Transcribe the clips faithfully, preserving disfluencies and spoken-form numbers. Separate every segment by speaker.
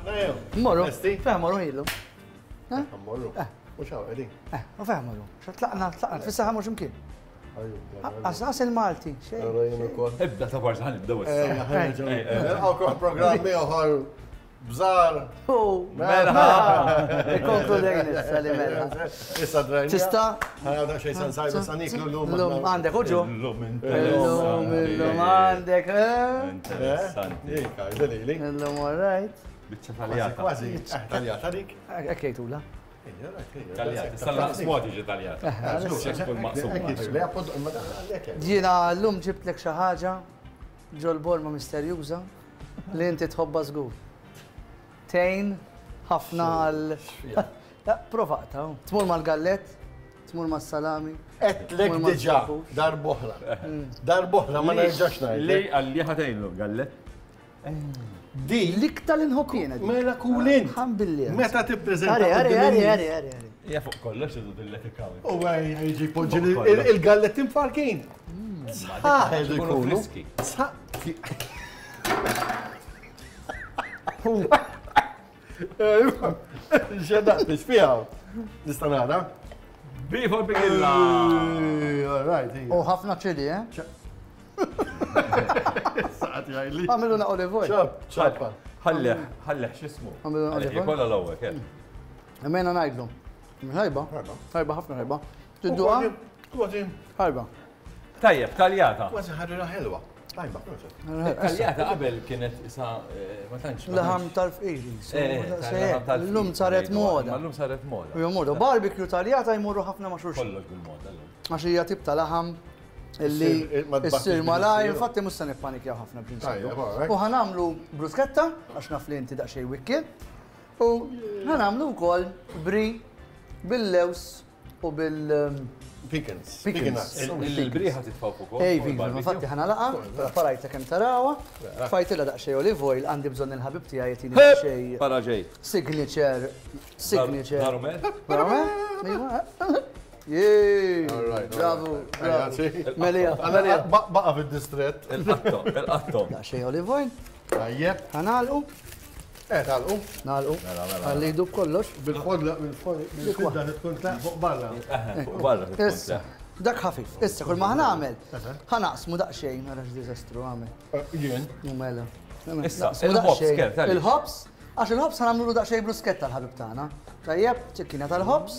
Speaker 1: Morru. Feħ morru ħilu.
Speaker 2: Morru. Mux għaw, għedin.
Speaker 1: Eh, u feħ morru. Tlaqna, tlaqna, fissaħ mux imkien. Għas il-Malti.
Speaker 3: Ibda ta' barżan ibda wis.
Speaker 2: Għaw programmi uħar bżar.
Speaker 1: Mela. Konkludejn issa li mela.
Speaker 2: Issa drajna.
Speaker 1: Tista?
Speaker 2: Għada xej san sajba saniklu l-lum.
Speaker 1: L-lum għandek uġu?
Speaker 3: L-lum
Speaker 1: L-lum, l-lum għandek.
Speaker 3: Interessanti.
Speaker 1: L-lum għarrajt.
Speaker 3: Bicċa taljata.
Speaker 2: Kważi, taljata dik.
Speaker 1: Ekkejtula.
Speaker 3: Taljata. Salla smoti ġi taljata. Xekul maqsum.
Speaker 1: Ġina l-lum ġibt lek xaħġa ġol-bolma misterjuża li inti tħobba żgur. Tejn, ħafna għal. Provata, tmur mal-gallet, tmur mal-salami.
Speaker 2: Etlek diġa, dar boħra. Dar boħra, ma nerġax najt.
Speaker 3: Li għalli ħatajnu gallet?
Speaker 2: Di.
Speaker 1: L-iktar inħobbina.
Speaker 2: Mela kulin.
Speaker 1: Ħambilli.
Speaker 2: Meta tippreżenta.
Speaker 1: Għari, għari, għari, għari, għari.
Speaker 3: Ja fuq kollox idu dilletti kawi.
Speaker 2: U għaj, ħajġi poġġi il-gallet imfarkin. Saħħed ikunu. Xedaqt, xfijaw. Nistanara?
Speaker 3: Bifo bigilla.
Speaker 2: All right.
Speaker 1: U ħafna ċili, eh?
Speaker 2: Saqat jgħajli.
Speaker 1: Għamilu na olive oil.
Speaker 2: ċab, ċabba.
Speaker 3: Ħalleħ, ħalleħ xismu.
Speaker 1: Għamilu na olive oil.
Speaker 3: Jikolla l-ewwel, kif?
Speaker 1: Għamena najdlu. Ħajba. Ħajba, ħafna ħajba. Tidduqa?
Speaker 2: Kważi.
Speaker 1: Ħajba.
Speaker 3: Tajjeb, taljata.
Speaker 2: Kważi ħarrira ħelwa. Tajba.
Speaker 3: Taljata qabel kienet isa ma tantx.
Speaker 1: Laħam tal-fqiri. L-lum saret moda.
Speaker 3: L-lum saret moda.
Speaker 1: U jomurdu, barbecue taljata jmurru ħafna ma xurxin.
Speaker 3: Kollox bil-moda.
Speaker 1: Għax hija tip ta' laħam illi issir malaj, infatti mhux se nippanikjaw ħafna b'ġinsabu. U ħanamlu bruschetta għax naf li inti daqsxejn wicked. U ħanamlu wkoll bri bil-lews u bil-
Speaker 2: Pickens.
Speaker 1: Pickens.
Speaker 3: Il-briħa titfaw fuq.
Speaker 1: Ej, viva, infatti ħana laqa, parajta kemm tarawa, fajtila daqsxejn olive oil, għandi bżonn il-ħabib tiegħi jagħtini daqsxejn
Speaker 3: Para ġej.
Speaker 1: signature, signature.
Speaker 3: Darumet?
Speaker 1: Darumet? Jej! Bravo, bravo. Melija, melija.
Speaker 2: Baqa fil-distret.
Speaker 3: Il-qattom, il-qattom.
Speaker 1: Daqsxejn olive oil,
Speaker 2: Tajjeb.
Speaker 1: ħanalqu,
Speaker 2: Eh, talqu.
Speaker 1: nalqu, ħalli jdub kollox.
Speaker 2: Bil-ħodla, bil-ħodla tkun tlaħ fuq barra.
Speaker 3: Fuq barra.
Speaker 1: Issa, dak ħafif. Issa, kull ma ħanamel, ħanaqsmu daqsxejn, nara x'diżastru għamel.
Speaker 2: Jien.
Speaker 1: Mumela.
Speaker 3: Issa, il-ħobs kif, tal-li?
Speaker 1: Il-ħobs, għax il-ħobs ħanamlu lu daqsxejn bruschetta l-ħabib tagħna. Tajjeb, ċikkina tal-ħobs.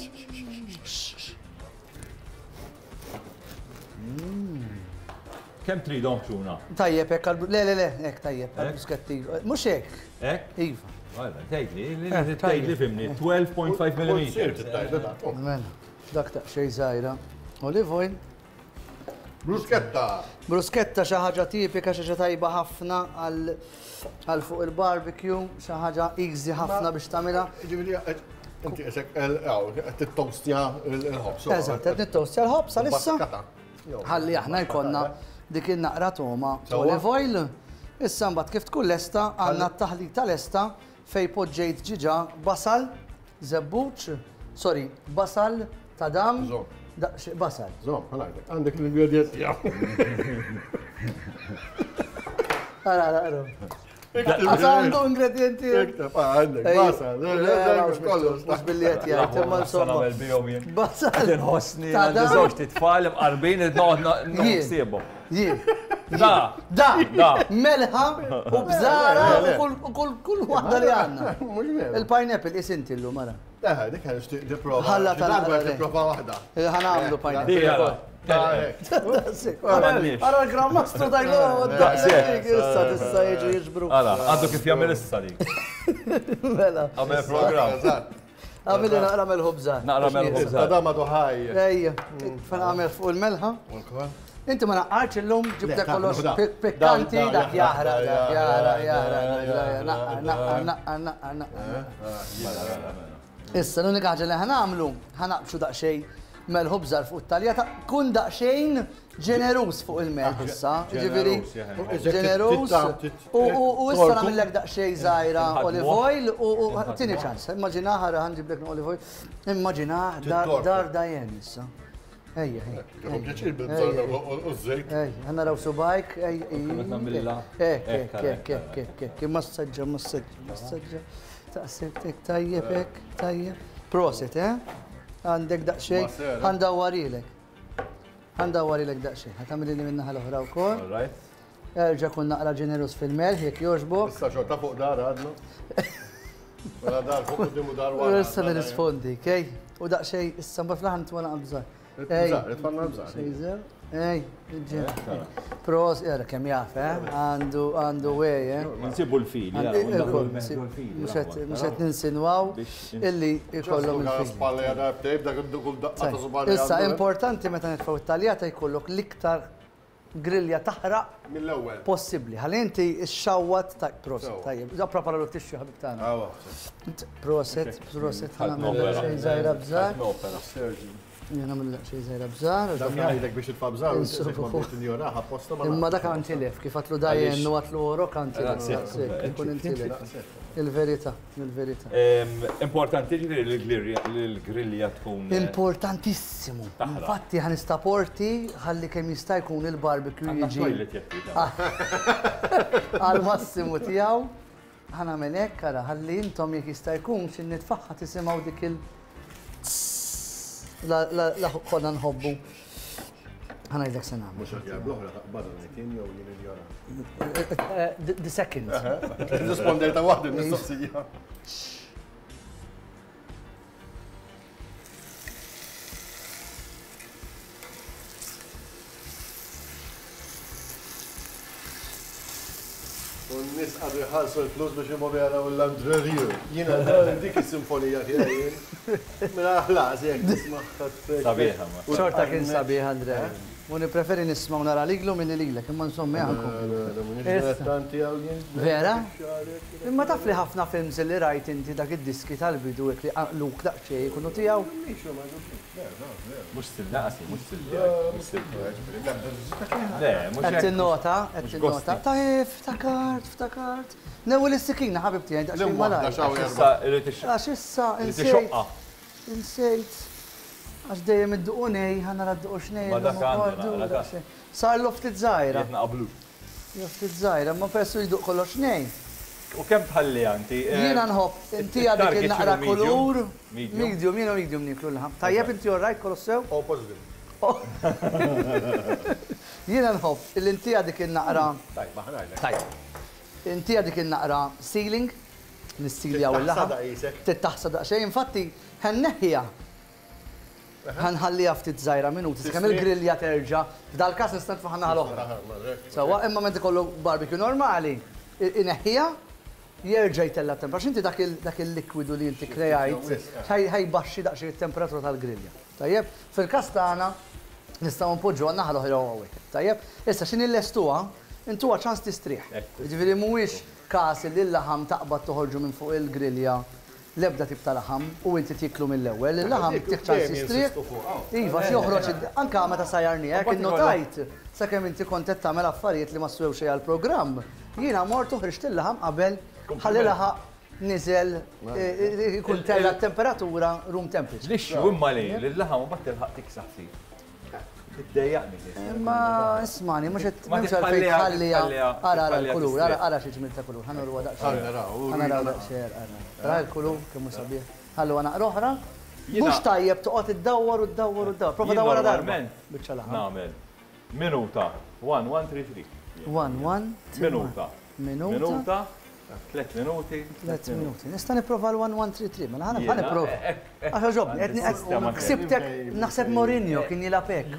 Speaker 3: Kemm tridhom xuna?
Speaker 1: Tajjeb, hekk għal le le le, hekk tajjeb, għal-bruschetti. Mhux hekk.
Speaker 3: Hekk?
Speaker 1: Iva.
Speaker 3: Għalla, tgħidli, tgħidli fimni, twelve point five millimeter.
Speaker 1: Mela, dak taqxej żgħira. Olive oil.
Speaker 2: Bruschetta.
Speaker 1: Bruschetta xi ħaġa tipika xi ħaġa tajba ħafna għal fuq il-barbecue, xi ħaġa easy ħafna biex tagħmilha.
Speaker 2: Ġifieri, inti qed tittostja l-ħobs.
Speaker 1: Eżatt, qed nittostja l-ħobs għalissa. Ħalli aħna jkollna dik in-naqra toma olive oil. Issa mbagħad kif tkun lesta għandna t-taħlita lesta fejn poġġejt ġiġa basal, żebbuċ, sorry, basal, tadam, basal.
Speaker 2: Zom, għandek, għandek l-ingredienti għaw.
Speaker 1: Ara, ara, ara. Għandu ingredienti.
Speaker 2: Għandek, basal.
Speaker 1: Mux billiet jgħajt, imma insomma. Basal.
Speaker 3: Tinħossni għandi żewġ titfal mqarbin id-noqgħod nsiebhom.
Speaker 1: Jien.
Speaker 3: Da!
Speaker 1: Da! Da! Melħa u bżara u kull waħda li għanna. Il-pineapple isinti l-lu mara.
Speaker 2: Eħe, dik għan ixtiq diprofa.
Speaker 1: Ħalla tal-għala.
Speaker 2: Diprofa wahda.
Speaker 1: ħanamlu pineapple.
Speaker 3: Għara
Speaker 1: l-grammastru dajlu daqsik, issa tissa jieġi jiġbru.
Speaker 3: Għara, għaddu kif jgħamil issa dik.
Speaker 1: Mela.
Speaker 3: Għamil program.
Speaker 1: Għamil naqra mel-ħubza.
Speaker 3: Naqra mel-ħubza.
Speaker 2: Għadama duħaj.
Speaker 1: Ejja, fan għamil fuq il-melħa. Inti ma naqqarċ l-lum ġibda kollox pikkanti, dak jahra, dak jahra, jahra, naqqa, naqqa, naqqa, naqqa, naqqa. Issa, l-unika ħaġa li ħanamlu, ħanaqbxu daqxej mel-ħubżar fuq it-taljata, kun daqxejn ġenerus fuq il-mel issa, ġiviri, ġenerus, u issa namillek daqxej zaħira olive oil, u tini ċans, immaġinaħ ħara ħanġiblek olive oil, immaġinaħ dar dajen issa. Ejja,
Speaker 2: Għom ġeċ il-bizzarna u z-zejt.
Speaker 1: ejja, ħanna raw subajk, ejja,
Speaker 3: Konna nagħmilha.
Speaker 1: Ek, ek, ek, ek, ek, ek, massaġġa, massaġġa, massaġġa. Taqseb, ek, tajjeb, ek, tajjeb. Proset, eh? Għandek daqxej, għandawarilek. Għandawarilek daqxej, għatamili li minna ħal-oħra u kol.
Speaker 3: Alright.
Speaker 1: Erġa kun naqra ġenerus fil-melħ, jek joġbok.
Speaker 2: Issa xorta fuq dar għadna. Wala dar fuq dimu dar wara.
Speaker 1: Issa nirrispondi, kej? U daqxej, issa mbaflaħan t-wana għabżar.
Speaker 2: Bżar, itfanna bżar.
Speaker 1: Xejzer? Ej, ġen. Pros, jara kem jaf, eh? Għandu, għandu wej, eh?
Speaker 3: Nsibu l-fil,
Speaker 1: Mxet ninsinwaw illi ikollhom il-fil. Issa, importanti meta nitfaw it-taljata jkollok l-iktar grilja taħraq
Speaker 2: mill-ewwel
Speaker 1: possibbli. Ħalli inti x-xawwat ta' proset, tajjeb. Da prepara l tixxu ħabib tagħna. Proset, proset, ħanamel xejn żgħira bżar. Jena mill xej żgħira bżar.
Speaker 2: Dak jgħidlek biex il-fa bżar, tinjoraħ apposta ma.
Speaker 1: Imma dak għan tilef, kif għatlu dajjen u għatlu oro kan tilef. Ikun intilef. Il-verità, il-verità.
Speaker 3: Importanti ġifieri l-grilja tkun.
Speaker 1: Importantissimu. Infatti ħan istaporti ħalli kemm jista' jkun il-barbecue jiġi. Għal-massimu tiegħu ħan għamel hekk ara ħalli intom jekk jista' jkun xi nitfaħħa tisimgħu dik il- La konna nħobbu. Ħana jidlek sena.
Speaker 2: Mux għadja bl-oħra taqbada najtin jow jien il-jora.
Speaker 1: The second.
Speaker 2: Rispondejta waħda mis-sossija. Un-nis għadu jħalsu l-flus biex jimur jaraw l-Andrerju. Jina dik il-simfonija jien. Mela ħlas jek tismaħ.
Speaker 3: Sabiħa ma.
Speaker 1: Xorta kien sabiħ, Andre. U nipreferi nismaw nara liglu minn liglek, imma nsommi għankom. Vera? Imma taf li ħafna films li rajt inti dak id-diski tal-bidu li għaqluk daqxej kunu tijaw.
Speaker 3: Mux til-naqsi, mux til-naqsi. Le, mux
Speaker 1: Għed t-nota, għed t-nota. Tajf, ftakart, ftakart. Newu l-istikina ħabibti għed għaxin malaj. Għax issa, insejt. Insejt. Għax dejjem id-duqonej, ħana radduqo xnej.
Speaker 3: Ma dak għandu,
Speaker 1: Sar l-oftit zaħira.
Speaker 3: Jitna qablu.
Speaker 1: L-oftit zaħira, ma persu jduq kollo xnej.
Speaker 3: U kem tħalli għanti?
Speaker 1: Jiena nħobb, inti għadik il-naqra kulur. Medium, jiena medium niklu l-ħam. Tajjeb inti orrajt kollu sew?
Speaker 2: O positive.
Speaker 1: Jiena nħobb, il-inti għadik il-naqra.
Speaker 2: Tajb, maħnajlek.
Speaker 1: Tajjeb. Inti għadik il-naqra sealing. Nistiljaw il-laħam. Tittaħsa daqxej, infatti, ħanneħja. ħanħallija ftit żgħira minuti, kemm il-grilja terġa', f'dal-każ nista' nitfaħħa l-oħra. Sewwa imma meta kollu barbecue normali, ineħħija jerġa' jtella temperatura. Inti dak il-likwidu li inti krejajt ħajbaxxi daqsxejn it-temperatura tal-grilja. Tajjeb, fil-każ tagħna nistgħu npoġġu għan-naħa l-oħra hawnhekk. Tajjeb, issa x'inhi l-estuha, intuha ċans tistrieħ. Jiġifieri mhuwiex każ li l-laħam taqbad toħorġu minn fuq il-grilja l-ebda tip ta' laħam u inti tiklu mill-ewwel, il-laħam tiħċan sistriq. Iva, xi joħroġ anke meta sajjarni hekk innotajt sakemm inti kont qed tagħmel affarijiet li ma swew xejn għall-programm. Jiena mort uħriġt il-laħam qabel ħalli laħaq niżel ikun tella t-temperatura room temperature.
Speaker 3: Lix imma li l-laħam u bat tilħaq tiksaħ fih. Tiddejjaqni.
Speaker 1: Imma ismani, mhux qed nimx għalfejn tħallija. Ara ara l-kulur, ara ara xi ġmil ta' kulur. Ħanuru daqsxejn. Ħanara daqsxejn ara. Ra l-kulur kemm hu sabiħ. Ħallu għana oħra. Mhux tajjeb toqgħod iddawwar u ddawwar u ddawwar. Prova dawwar darba. Biċċa laħam.
Speaker 3: Nagħmel minuta. one one three three.
Speaker 1: one one
Speaker 3: Minuta.
Speaker 1: Minuta.
Speaker 3: Minuta. Tlet minuti.
Speaker 1: Tlet minuti. Nista' nipprova l-one one three three, mela ħana nipprova. Għaxa ġobni, ksibtek naħseb Mourinho kien jilapek.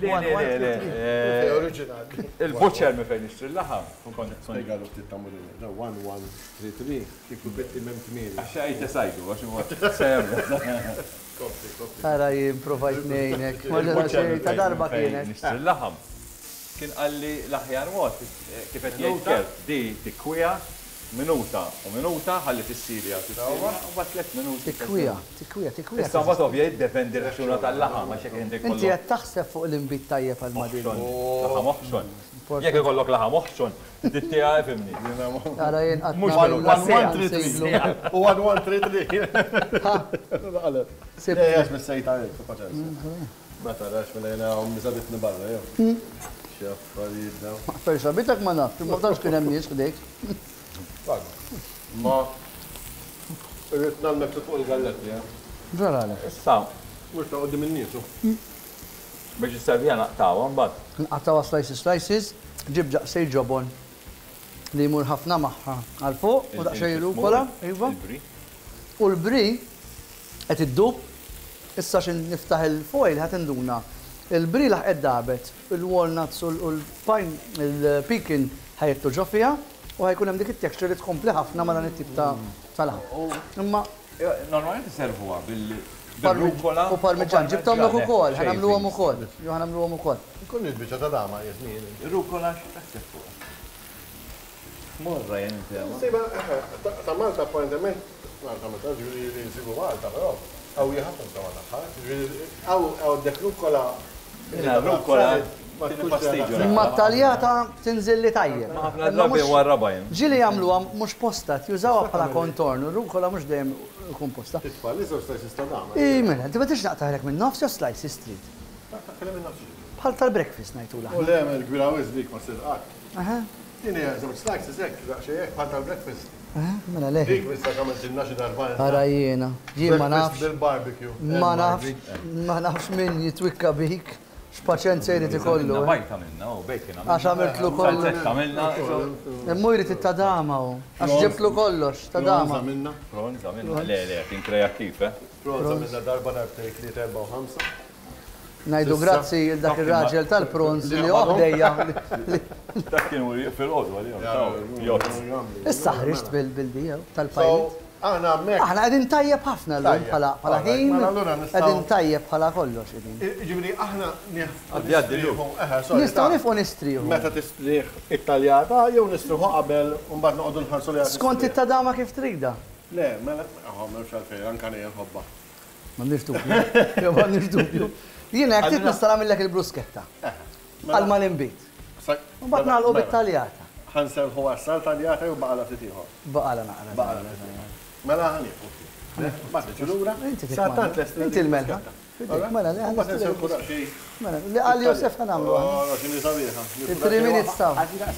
Speaker 3: Il-butcher mi fejn ixtri l-laħam.
Speaker 2: Spiegalu ftit ta' Mourinho. one one three three, kif bitti mem tmieli.
Speaker 3: Għaxa għajta sajdu, għax huwa serra.
Speaker 1: Għara jimprovajt nejnek. Maġġa xej ta' darba kienet.
Speaker 3: Nixtri l-laħam. Kien għalli l-aħjar mod, kifet jgħid di tikwija. Minuta u minuta ħalli fis-Sirja tistgħu u bat tliet minuti.
Speaker 1: Tikwija, tikwija, tikwija.
Speaker 3: Issa mbagħad ovvja jiddependi r-xuna tal-laħam għax jekk inti
Speaker 1: Inti qed taħseb fuq l-inbit tajjeb għal madin.
Speaker 3: Laħam oħxon. Jekk ikollok laħam oħxon, tittieqa fimni.
Speaker 1: Ara jien qatt
Speaker 3: Mhux
Speaker 2: one one three three. U one one three three. Sibjax mis-sejta għalek, Ma tarax minn għajna għom mizabitni barra, jew. Xaffarijiet daw.
Speaker 1: Ferxa, bitek ma naf, ma tafx kien hemm nies kdejk.
Speaker 2: Ma. Irrit nalmek fuq il-galletti, ja.
Speaker 1: Ġarale.
Speaker 3: Issa,
Speaker 2: Mux ta' għoddim il-niesu.
Speaker 3: biex is-servija naqtawa mbagħad.
Speaker 1: Nqattawa slices slices, ġib ġaqsej ġobon li jmur ħafna maħħa għal fuq u daqsxejn rukola, iva. U l-bri qed iddub issa xin niftaħ il-foil ħadd induna. Il-bri laħqed dabet, il-walnuts u l-pine, il-pekin ħajjettu ġo fiha u ħajkun hemm dik it-texture li tkompli ħafna ma dan it-tip ta' tal-ħam. Imma
Speaker 3: normalment iservuha bil-rukola
Speaker 1: u parmiġan, ġibtomlok ukoll, ħanamluhom ukoll. Jo ħanamluhom ukoll.
Speaker 2: Kun il-biċċa ta' dama jesmin.
Speaker 3: Ir-rukola x'taħseb fuqha? Morra jen inti għama.
Speaker 2: Siba, ta' Malta appointment, Malta Malta ġuri li nsibu Malta, però għaw jħafna ta' Malta. Għaw għaw dek rukola.
Speaker 3: Rukola.
Speaker 1: Imma taljata tinżil li tajjeb.
Speaker 3: Ma ħafna drabi warraba jen.
Speaker 1: Ġili jagħmluha mhux postat, jużawha bħala kontorn, rukola mhux dejjem ikun posta.
Speaker 2: Titfall, li żewġ slices ta' dama.
Speaker 1: I mela, inti ma tix naqtaħlek minn nofs jew slices street. Bħal tal-breakfast ngħidula.
Speaker 2: U le għamil gbira dik ma s-sidqak.
Speaker 1: Aha.
Speaker 2: Dini żewġ slices hekk, daqsxejn hekk bħal tal-breakfast.
Speaker 1: Aha, mela leħi.
Speaker 2: Dik mista għamil ġinna xi darba.
Speaker 1: Ara jiena, jien ma nafx.
Speaker 2: Bil-barbecue.
Speaker 1: Ma nafx, ma nafx min jitwikka bik, x'paċenza jrid ikollu.
Speaker 3: Bajta minna, u bejkina.
Speaker 1: Għax għamiltlu kollu.
Speaker 3: Salsetta minna.
Speaker 1: Immu jrid it-tadama u. Għax ġibtlu kollox, tadama.
Speaker 2: minna.
Speaker 3: Pronza minna. Le, le, kien kreattiv, eh?
Speaker 2: Pronza minna darba darbtejk li terba u ħamsa.
Speaker 1: Najdu grazzi il-dak il-raġel tal-pronz li uħdejja.
Speaker 3: Dak kienu fil-qodu għal-jom.
Speaker 1: Issa ħriġt bil-dija tal-pajt.
Speaker 2: Aħna mek.
Speaker 1: Aħna għedin tajjeb ħafna l-lum bħala ħin. Għedin tajjeb bħala kollox.
Speaker 2: Ġibri, aħna
Speaker 3: Għaddi għaddi
Speaker 1: nistaw nifqu nistriħu.
Speaker 2: Meta tistriħ it-taljata, jew nistriħu qabel, un bad noqdu nħarsu li
Speaker 1: Skont it-tadama kif trigda?
Speaker 2: Le, mela, għahom, memx għalfej, anka nejja nħobba.
Speaker 1: Ma nirtupju. Ma nirtupju. Jiena jek tit nista' nagħmilek il-brusketta. Għal l-imbit. U bad nagħlqu bit-taljata.
Speaker 2: Ħanselħu għassal taljata u baqala ftit ieħor.
Speaker 1: Baqala naqra.
Speaker 2: Baqala. Mela ħanifu. Bad ġulura.
Speaker 1: Inti Inti l-melħa. Mela, li
Speaker 2: Bad nselħu daqxej.
Speaker 1: Mela, li għal Josef ħanamlu.
Speaker 2: Oh, xini sabiħa.
Speaker 1: Il-three minutes taw.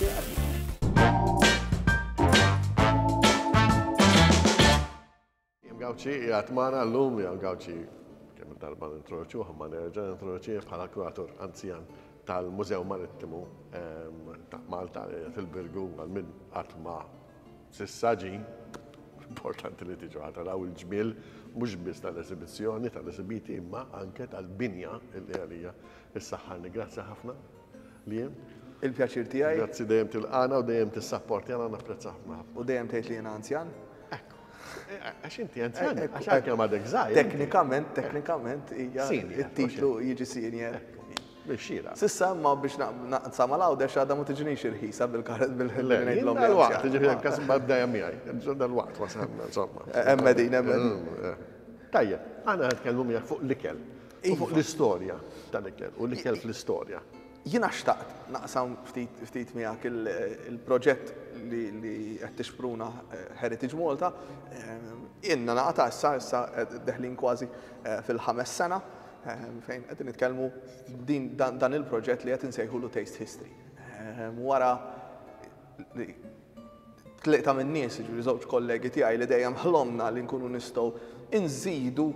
Speaker 2: Gawċi, jgħatmana l-lum jgħam għawċi kemm darba n-introduċu, għamma nerġa n-introduċi bħala kurator anzjan tal-Mużew Marittimu ta' Malta fil-Birgu għal-min għatma sissaġi importanti li tiġu għataraw il-ġmil mux bis tal-esibizzjoni, tal-esibiti imma anke tal-binja il-għalija il-saħħarni. Grazzi ħafna li jem.
Speaker 4: Il-pjaċir tijaj.
Speaker 2: Grazzi dejjem til-għana u dejjem til-sapporti għana napprezza ħafna.
Speaker 4: U dejjem tgħid li jena anzjan?
Speaker 2: Għax inti għanzjan, għax għanki għamadek zaħir.
Speaker 4: Teknikament, teknikament, hija il-titlu jiġi senior.
Speaker 2: Bixxira.
Speaker 4: Sissa ma biex naqsam għal għawdex għadha ma tiġinix irħisa bil-karet bil-ħellinajt
Speaker 2: l-om. Dal-waqt, ġifiri għas b'bdaja miħaj, dal-waqt wasamna, insomma.
Speaker 4: Emmedin, emmedin.
Speaker 2: Tajja, għana għatkellmu miħaj fuq l-ikel, u fuq l-istoria tal-ikel, u l-ikel fl-istoria.
Speaker 4: Jina xtaqt naqsam ftit miegħek il-proġett li qed tixpruna Heritage Malta. Inna naqta issa issa deħlin kważi fil-ħames sena fejn qed nitkellmu dan il-proġett li qed insejħulu Taste History. Wara tlieta min-nies, jiġri żewġ kollegi tiegħi li dejjem ħlomna li nkunu nistgħu inżidu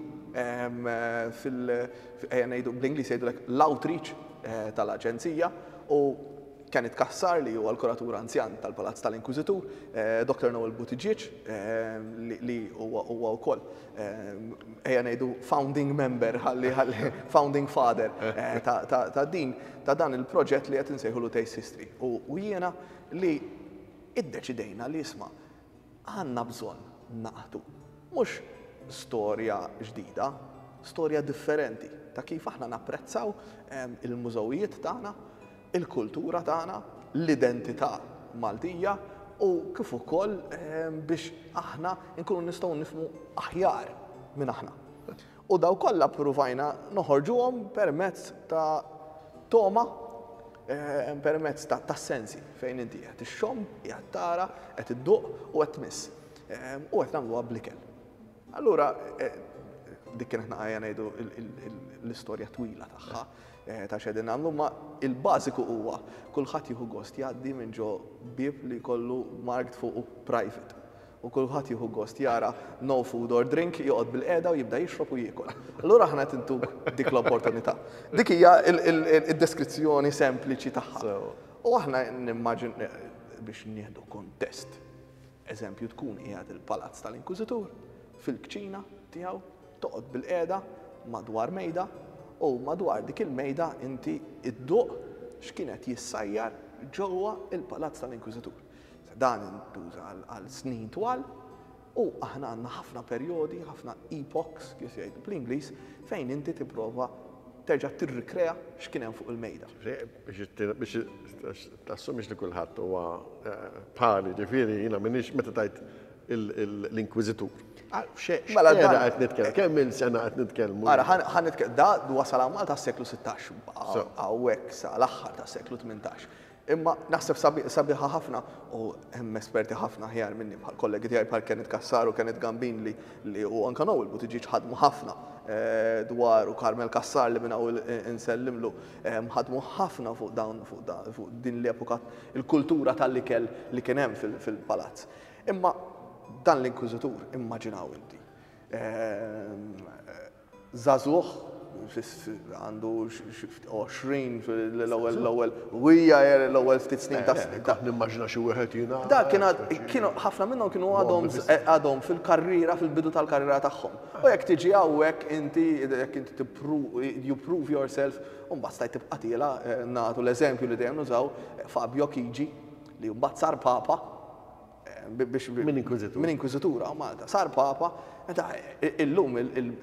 Speaker 4: fil-ngħidu bl-Ingliż jgħidulek l-outreach tal-Aġenzija u kien itkassar li huwa l-kuratur anzjan tal-Palazz tal-Inkwiżitur, doktor Noel Buttigieg, li huwa wkoll ejja ngħidu founding member, ħalli founding father ta' din ta' dan il-proġett li qed insejħulu Taste History. U jiena li iddeċidejna li isma' għandna bżonn naqtu mhux storja ġdida, storja differenti ta' kif aħna napprezzaw il-mużewijiet tagħna, il-kultura tagħna, l-identità Maltija u kif ukoll biex aħna nkunu nistgħu nifhmu aħjar minn aħna. U daw kollha pruvajna noħorġuhom permezz ta' toma, permezz ta' sensi fejn inti qed ixxomm, qed tara, qed idduq u qed tmiss. U qed nagħmluha bl-ikel. Allura dik kien aħna għajja ngħidu l-istorja twila tagħha ta' xedin nagħmlu, ma il-bażiku huwa kulħadd jieħu gost jgħaddi minn ġo bieb li jkollu marked fuq private. U kulħadd jieħu gost jara no food or drink, joqgħod bil-qiegħda u jibda jixrob u jiekol. Allura aħna tintuk dik l-opportunità. Dik hija id-deskrizzjoni sempliċi tagħha. U aħna nimmaġin biex nieħdu kontest. Eżempju tkun qiegħed il-Palazz tal-Inkwiżitur fil-kċina tiegħu toqgħod bil-qiegħda madwar mejda u madwar dik il-mejda inti idduq x'kienet jissajjar ġewwa il-Palazz tal-Inkwiżitur. Dan intuża għal snin twal u aħna għandna ħafna perjodi, ħafna epochs, kif jgħidu bl-Ingliż, fejn inti tipprova terġa' tirrikrea x'kien hemm fuq il-mejda. Biex
Speaker 2: tassumix li kulħadd huwa pari, ġifieri jiena m'iniex meta tajt l-Inkwiżitur. Mela da qed nitkellem, kemm il-sena qed nitkellmu.
Speaker 4: Ara ħan nitkellem da wasal Malta tas-seklu sittax, hawnhekk sa l-aħħar tas-seklu tmintax. Imma naħseb sabiħa ħafna u hemm esperti ħafna ħjar minni bħal kollegi tiegħi bħal Kenneth Kassar u Kenneth Gambin li u anke Noel Buttigieg ħadmu ħafna dwar u Carmel Kassar li minn hawn insellimlu ħadmu ħafna fuq dawn fuq din l-epoka il-kultura tal-ikel li kien hemm fil-palazz. Imma dan l-Inkwiżitur immaġinaw inti. Żagħżugħ għandu għoxrin fil-ewwel wija l-ewwel ftit snin ta'
Speaker 2: snin. Nimmaġina xi wieħed jiena.
Speaker 4: Da kienu ħafna minnhom kienu għadhom fil-karriera fil-bidu tal-karriera tagħhom. U jekk tiġi hawnhekk inti jekk inti you prove yourself u mbagħad stajt tibqa' tiela nagħtu l-eżempju li dejjem nużaw Fabio Chigi li mbagħad sar papa
Speaker 2: Min Inkwiżitur.
Speaker 4: Min Inkwiżitura Malta. Sar papa, illum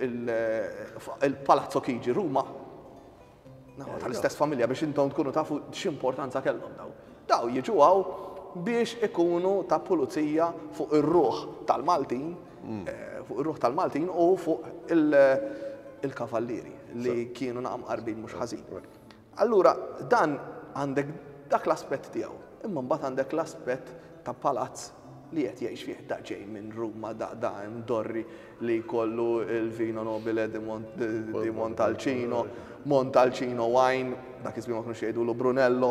Speaker 4: il-Palazzo Chigi Ruma. Tal-istess familja biex intom tkunu tafu x'importanza kellhom daw. Daw jiġu hawn biex ikunu ta' pulizija fuq ir-ruħ tal-Maltin, fuq ir-ruħ tal-Maltin u fuq il-kavallieri li kienu naqam qarbin mhux ħażin. Allura dan għandek dak l-aspett tiegħu, imma mbagħad għandek l-aspett ta' palazz li qed jgħix fih da ġej minn Ruma da hemm Dorri li jkollu il-Vino Nobile di Montalcino, Montalcino wine, dak iżbien ma kinux jgħidulu Brunello,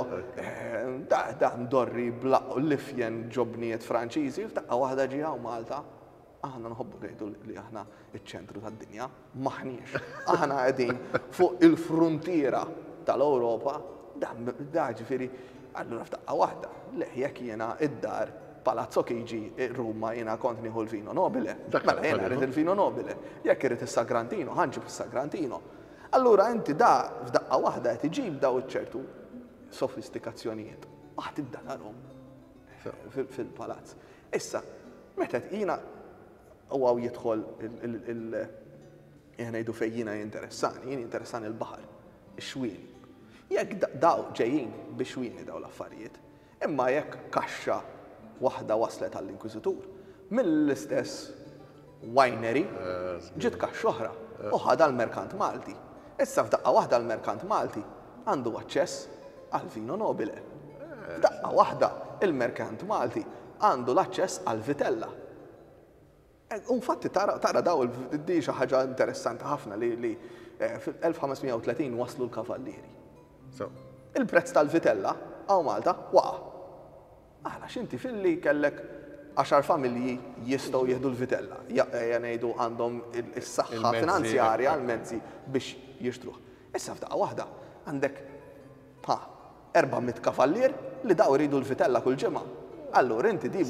Speaker 4: da Dorri l-ifjen ġobnijiet Franċiżi, f'daqqa waħda ġie hawn Malta. Aħna nħobbu ngħidu li aħna iċ-ċentru tad-dinja, maħniex. Aħna qegħdin fuq il-fruntiera tal-Ewropa, da ġifieri, allura f'daqqa waħda, le jekk jiena id-dar Palazzo Chigi Ruma jiena kont nieħu l-Vino Nobile. Mela jiena rrid il-Vino Nobile. Jekk irid is-Sagrantino, ħanġib is-Sagrantino. Allura inti da f'daqqa waħda qed iġib daw ċertu sofistikazzjonijiet. Ma tibda tarhom fil-palazz. Issa, meta jiena huwa jidħol il ngħidu fejn jiena jinteressani, jien interessani l-baħar, ix-xwieni. Jekk daw ġejjin biex xwieni daw l-affarijiet, imma jekk kaxxa waħda waslet għall-Inkwiżitur mill-istess winery ġiet kaxxa oħra u ħadha l-Merkant Malti. Issa f'daqqa waħda l-Merkant Malti għandu aċċess għall-Vino Nobile. F'daqqa waħda il-Merkant Malti għandu l-aċċess għall-Vitella. Infatti tara daw di xi ħaġa interessanti ħafna li fil-elf ħamesmija u tletin waslu l-kavallieri. Il-prezz tal-Vitella għaw Malta waqa'. Aħna x'inti fil-li kellek għaxar familji jistgħu jieħdu l-Vitella. Ngħidu għandhom is-saħħa finanzjarja l-mezzi biex jixtruh. Issa f'daqqa waħda għandek erba'miet kavallier li daw iridu l-Vitella kull ġimgħa. Allura inti di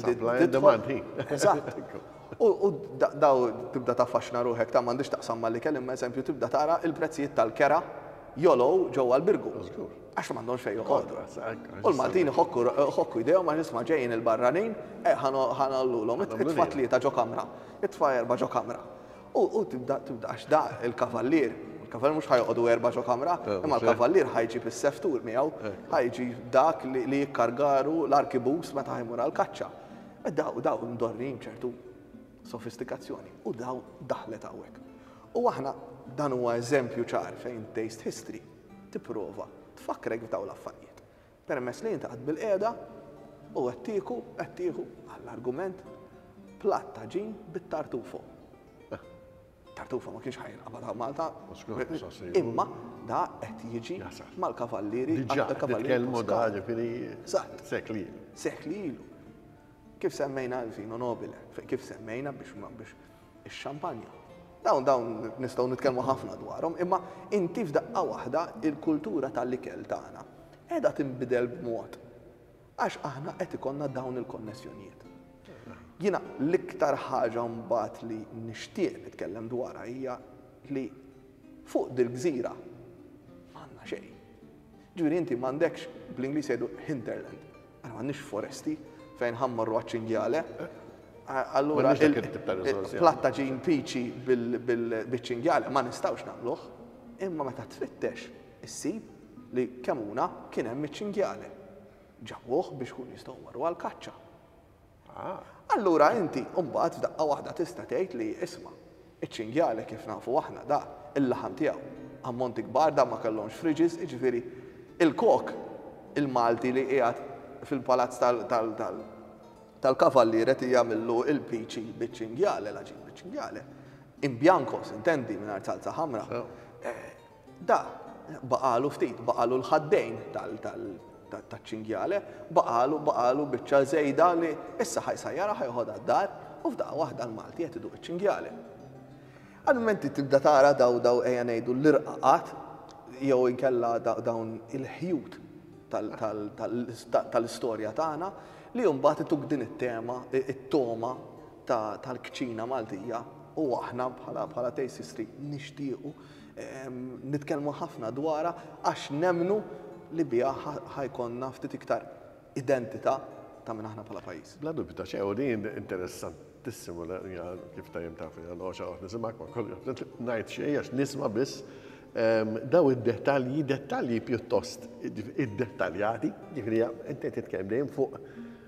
Speaker 4: Eżatt. U daw tibda taffaxna ruħek ta' m'għandix taqsam mal li kellim eżempju tibda tara il-prezzijiet tal-kera jolow ġewwa l-Birgu. Għax m'għandhomx fejn joqogħdu. U l-Maltini ħokku idejhom ma nisma' ġejjin il-barranin, ħanallulhom itfa' tlieta ġo kamra, itfa' erba' ġo kamra. U tibda għax da il-kavallier, il-kavallier mhux ħajqogħdu erba' ġo kamra, imma l-kavallier ħajġib is-seftur miegħu, ħajġib dak li jikkargaru l-arkibus meta ħajmur għall-kaċċa. Daw daw mdorrin ċertu sofistikazzjoni u daw daħlet hawnhekk. U aħna dan huwa eżempju ċar fejn taste history tipprova tfakkrek f'daw l-affarijiet. Permess li inti qed bil-qiegħda u qed tieku qed tieħu għall-argument platt ta' ġin bit-tartufo. tartufa ma kienx ħajnqabad Malta. Imma da qed jiġi mal-kavallieri.
Speaker 2: Diġà titkellmu da ġifieri sekli.
Speaker 4: Sekli ilu. Kif semmejna l-vino nobile, kif semmejna biex biex ix-xampanja. Dawn dawn nistgħu nitkellmu ħafna dwarhom, imma inti f'daqqa waħda il-kultura tal-ikel tagħna qiegħda tinbidel b'mod għax aħna qed ikollna dawn il-konnessjonijiet. Jiena l-iktar ħaġa mbagħad li nixtieq nitkellem dwarha hija li fuq dil-gżira m'għandna xejn. Ġifieri inti m'għandekx bl-Ingliż jgħidu hinterland, aħna m'għandniex foresti fejn ħammorru għaċ-ċingjale. Allura il-platta ġin piċi bil-ċingjale ma nistgħux nagħmluh, imma meta tfittex issib li kemm huna kien hemm iċ-ċingjale. Ġabuh biex kun jistgħu marru għall-kaċċa. Allura inti mbagħad f'daqqa waħda tista' tgħid li isma' iċ-ċingjale kif nafu aħna da il-laħam tiegħu ammonti kbar da ma kellhomx friġis, jiġifieri il-kok il-Malti li qiegħed fil-palazz tal-kavallieri qed jagħmlu il-piċi biċ-ċingjale, l-aġin biċ-ċingjale. Imbjankos, intendi mingħajr salsa ħamra. Da baqalu ftit, baqalu l-ħaddejn taċ-ċingjale, baqalu baqalu biċċa żejda li issa ħajsajjara ħajħodha d-dar u f'daqqa waħda l-Malti qed iduq iċ-ċingjale. Għal-momenti tibda tara daw daw ejja ngħidu l-irqaqat jew inkella dawn il-ħjut tal-istorja tagħna li mbagħad ituk din it-tema, it-toma tal-kċina Maltija u aħna bħala Tasty Street nixtiequ nitkellmu ħafna dwarha għax nemmnu li biha ħajkonna ftit iktar identità ta' minn aħna bħala pajjiż.
Speaker 2: Bla dubju ta' xejn u din interessantissimu kif tajjem taf għal nisimgħek ma kollu ngħid xejn għax nisma' biss daw id-dettalji, dettalji pjuttost id-dettaljati, ġifieri inti titkellem dejjem fuq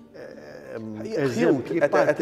Speaker 4: Ħjut,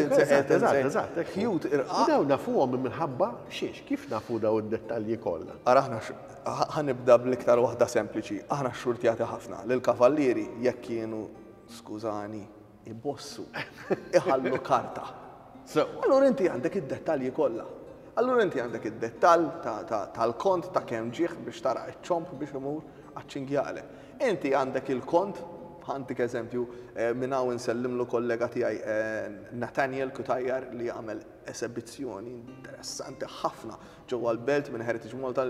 Speaker 4: ħjut irqaq.
Speaker 2: Daw nafuhom minħabba xiex, kif nafu daw id-dettalji kollha?
Speaker 4: Ara aħna ħanibda bl-iktar waħda sempliċi. Aħna xxurtjati ħafna lil kavallieri jekk kienu skużani ibossu iħallu karta. Allura inti għandek id-dettalji kollha. Allura inti għandek id-dettall tal-kont ta' kemm ġieħ biex tara ċ-ċomp biex imur għaċ-ċingjale. Inti għandek il-kont ħantik eżempju minn hawn insellimlu kollega tiegħi Nathaniel Kutajjar li għamel esibizzjoni interessanti ħafna ġewwa l-belt minn Heritage Malta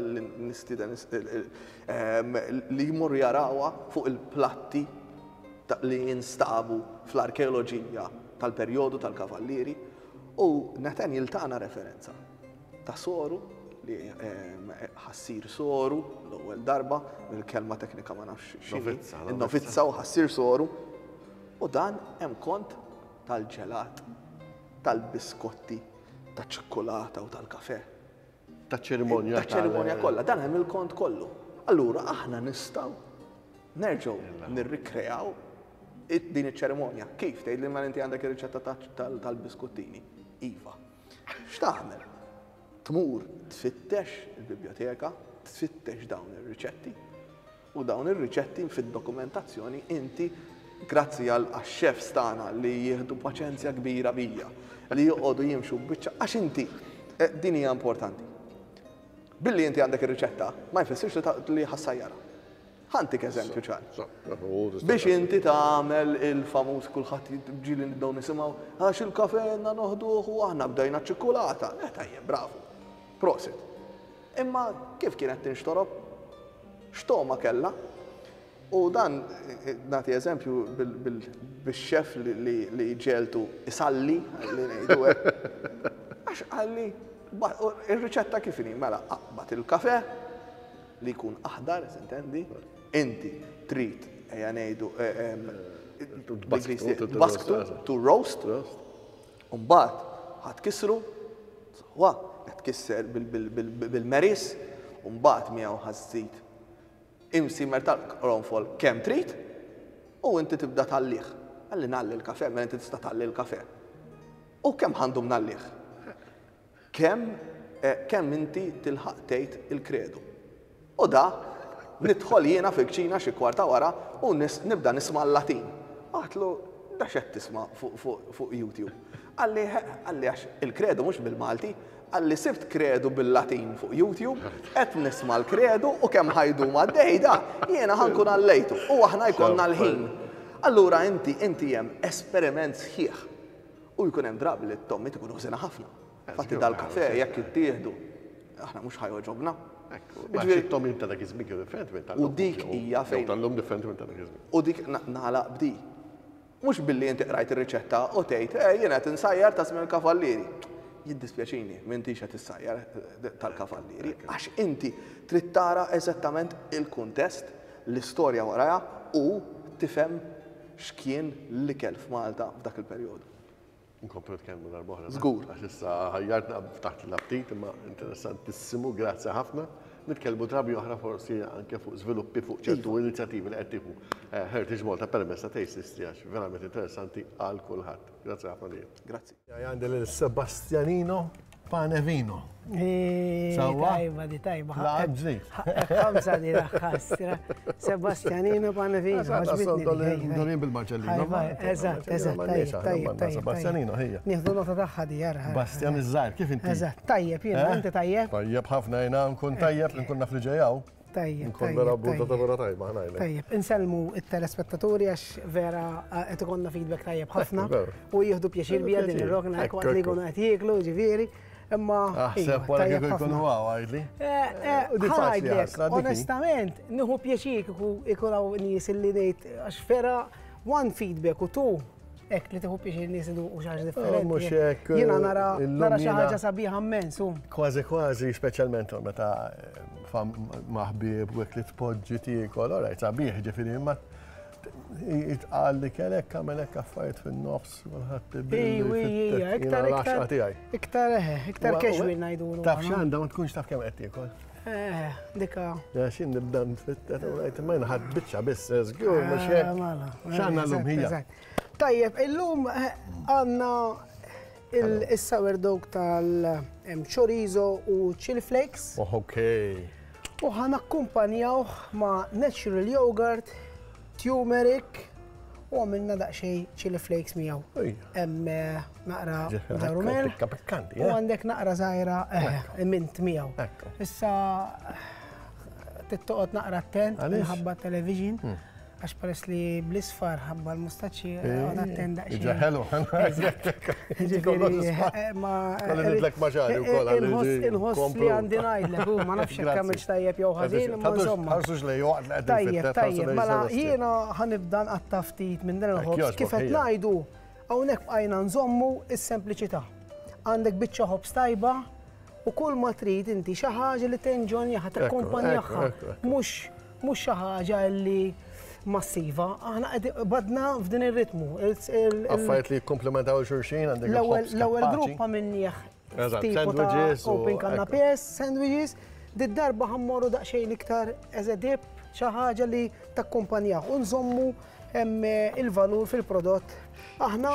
Speaker 4: li jmur jarawha fuq il-platti li jinstabu fl-arkeoloġija tal-perjodu tal-kavallieri u Nathaniel tagħna referenza ta' soru li ħassir soru l-ewwel darba, il-kelma teknika ma nafx x'inhi, in-novizza u ħassir soru. U dan hemm kont tal-ġelat, tal-biskotti, taċ-ċikkolata u tal-kafè.
Speaker 2: Taċ-ċerimonja.
Speaker 4: Taċ-ċerimonja kollha, dan hemm il-kont kollu. Allura aħna nistgħu nerġgħu nirrikreaw din iċ-ċerimonja. Kif tgħidli ma inti għandek ir-riċetta tal-biskottini? Iva. X'taħmel? Tmur tfittex il-biblioteka, tfittex dawn ir-riċetti u dawn ir-riċetti fid-dokumentazzjoni inti grazzi għal xefs tagħna li jieħdu paċenzja kbira bija li joqogħdu jimxu biċċa għax inti din hija importanti. Billi inti għandek ir-riċetta ma jfissirx li ħassajjara. Ħantik eżempju ċar. Biex inti tagħmel il-famuż kulħadd ġieli nibdew nisimgħu għax il-kafè għandna noħduh u aħna bdejna ċ-ċikkolata. Eh tajjeb, bravu. Prosit. Imma kif kienet tinxtorob? X'toma kellha? U dan nagħti eżempju bil-xef li ġeltu isalli li ngħidu hekk. Għax qalli ir-riċetta kif inhi mela aqbad il-kafè li jkun aħdar, intendi? Inti trid ejja ngħidu basktu to roast. U mbagħad ħatkissru wa qed kisser bil-meris u mbagħad miegħu ħażżid imsimer tal-qronfol kemm trid u inti tibda tallih. Għalli nalli l-kafè, mela inti tista' talli l-kafè. U kemm għandhom nallih? Kemm kemm inti tilħaq tgħid il-kredu. U da nidħol jiena fil-kċina xi kwarta wara u nibda nisma' l-Latin. Għatlu ta' xed tisma' fuq YouTube. Għalli għalli għax il-kredu mhux bil-Malti, għalli sibt kredu bil-Latin fuq YouTube, qed nisma' l-kredu u kemm ħajdu ma' dejda, jiena ħankun għallejtu u aħna jkollna l-ħin. Allura inti inti hemm esperiment sħiħ u jkun hemm drabi li t-tommi tkun użina ħafna. Fatti dal-kafe jekk ittieħdu, aħna mhux ħajjoġobna.
Speaker 2: It-tommi ta' dak iż-żmien kienu differenti minn tal-lum.
Speaker 4: U dik hija fejn.
Speaker 2: Tal-lum differenti minn ta' dak iż-żmien.
Speaker 4: U dik nagħlaq bdi. Mhux billi inti qrajt ir-riċetta u tgħid, eh jiena qed insajjar ta' żmien il-kavallieri. Jiddispjaċini, m'intix qed issajjar tal-kavallieri għax inti trid tara eżattament il-kuntest, l-istorja warajha u tifhem x'kien l-ikel f'Malta f'dak il-perjodu.
Speaker 2: Nkomplu tkellmu darb'oħra.
Speaker 4: Żgur.
Speaker 2: Għax issa ħajjartna taħt l-aptit imma interessantissimu, grazzi ħafna. Nitkellmu drabi oħra forsi anke fuq żviluppi fuq ċertu inizjattivi li qed tieħu Heritage Malta permezz ta' Taste History għax verament interessanti għal kulħadd. Grazzi ħafna lilek.
Speaker 4: Grazzi.
Speaker 2: Għandi lil Sebastianino Panevino.
Speaker 5: Sawa? Tajba di tajba.
Speaker 2: Laħġi.
Speaker 5: Ħamsa di laħħastra. Sebastianino Panevino.
Speaker 2: Dorin bil-Marċellino.
Speaker 5: Eżatt, eżatt, tajjeb, tajjeb.
Speaker 2: Sebastianino hija.
Speaker 5: Nieħdu nota taħħa di jarħa.
Speaker 2: Bastian iż-żgħar, kif inti?
Speaker 5: Eżatt, tajjeb, jiena, inti tajjeb?
Speaker 2: Tajjeb ħafna jiena nkun tajjeb, nkun naf li ġejjaw.
Speaker 5: Tajjeb.
Speaker 2: Nkun vera budda ta' vera tajba ħnajlek.
Speaker 5: Tajjeb, inselmu it-telespettaturi għax vera qed ikonna feedback tajjeb ħafna u jieħdu pjaċir bija din ir-rogna hekk waqt li jkunu qed jieklu, ġifieri. Imma.
Speaker 2: Aħseb wara kif ikunu għaw għajdli.
Speaker 5: Ħajdlek, onestament, nieħu pjaċir kieku ikunu nies li ngħid għax vera one feedback u two hekk li tieħu pjaċir nies iduqu xi ħaġa differenti.
Speaker 2: Mhux hekk.
Speaker 5: Jiena nara nara xi ħaġa sabiħa immens hu.
Speaker 2: Kważi kważi speċjalment meta maħbib u hekk li tpoġġi tiekol, orajt sabiħ ġifieri imma jitqal li kellek għamelek affarijiet fin-nofs kulħadd
Speaker 5: Ija, iktar iktar iktar iktar casual ngħidulu.
Speaker 2: Taf x'għandha ma tkunx taf kemm qed tiekol.
Speaker 5: Eh, dika.
Speaker 2: Ja x'in nibda nfittet u ngħid ma ħadd biċċa biss żgur mhux hekk. X'għandna llum hija.
Speaker 5: Tajjeb, illum għandna il-sourdough tal-chorizo u chili flakes.
Speaker 2: Okej.
Speaker 5: U ħanakkumpanjaw ma' natural yogurt, turmeric u għamilna daqxej chili flakes miegħu. Hemm naqra darumel. U għandek naqra żgħira mint miegħu. Issa tittoqgħod naqra attent minħabba television għax peress li bl-isfar ħabba l-mustaċċi għod attent daqxej.
Speaker 2: Iġa ħelu.
Speaker 5: Inħoss li għandi ngħidlek hu ma nafx hekk għamilx tajjeb jew ħażin imma insomma. Tajjeb, tajjeb, mela jiena ħanibda nqatta' ftit minn dan il-ħobs kif qed ngħidu hawnhekk bqajna nżommu s-sempliċità. Għandek biċċa ħobs tajba u kull ma trid inti xi ħaġa li tenġonjaha takkumpanjahha. Mhux mhux xi ħaġa li massiva, aħna badna f'din ir-ritmu.
Speaker 2: Affarijiet li jikkomplementaw xulxin għandek
Speaker 5: l-ewwel gruppa minnieh tipu ta' open canapés, sandwiches, did-darba ħammorru daqsxejn iktar as a dip, xi ħaġa li takkumpanjah u nżommu hemm il-valur fil-prodott. Aħna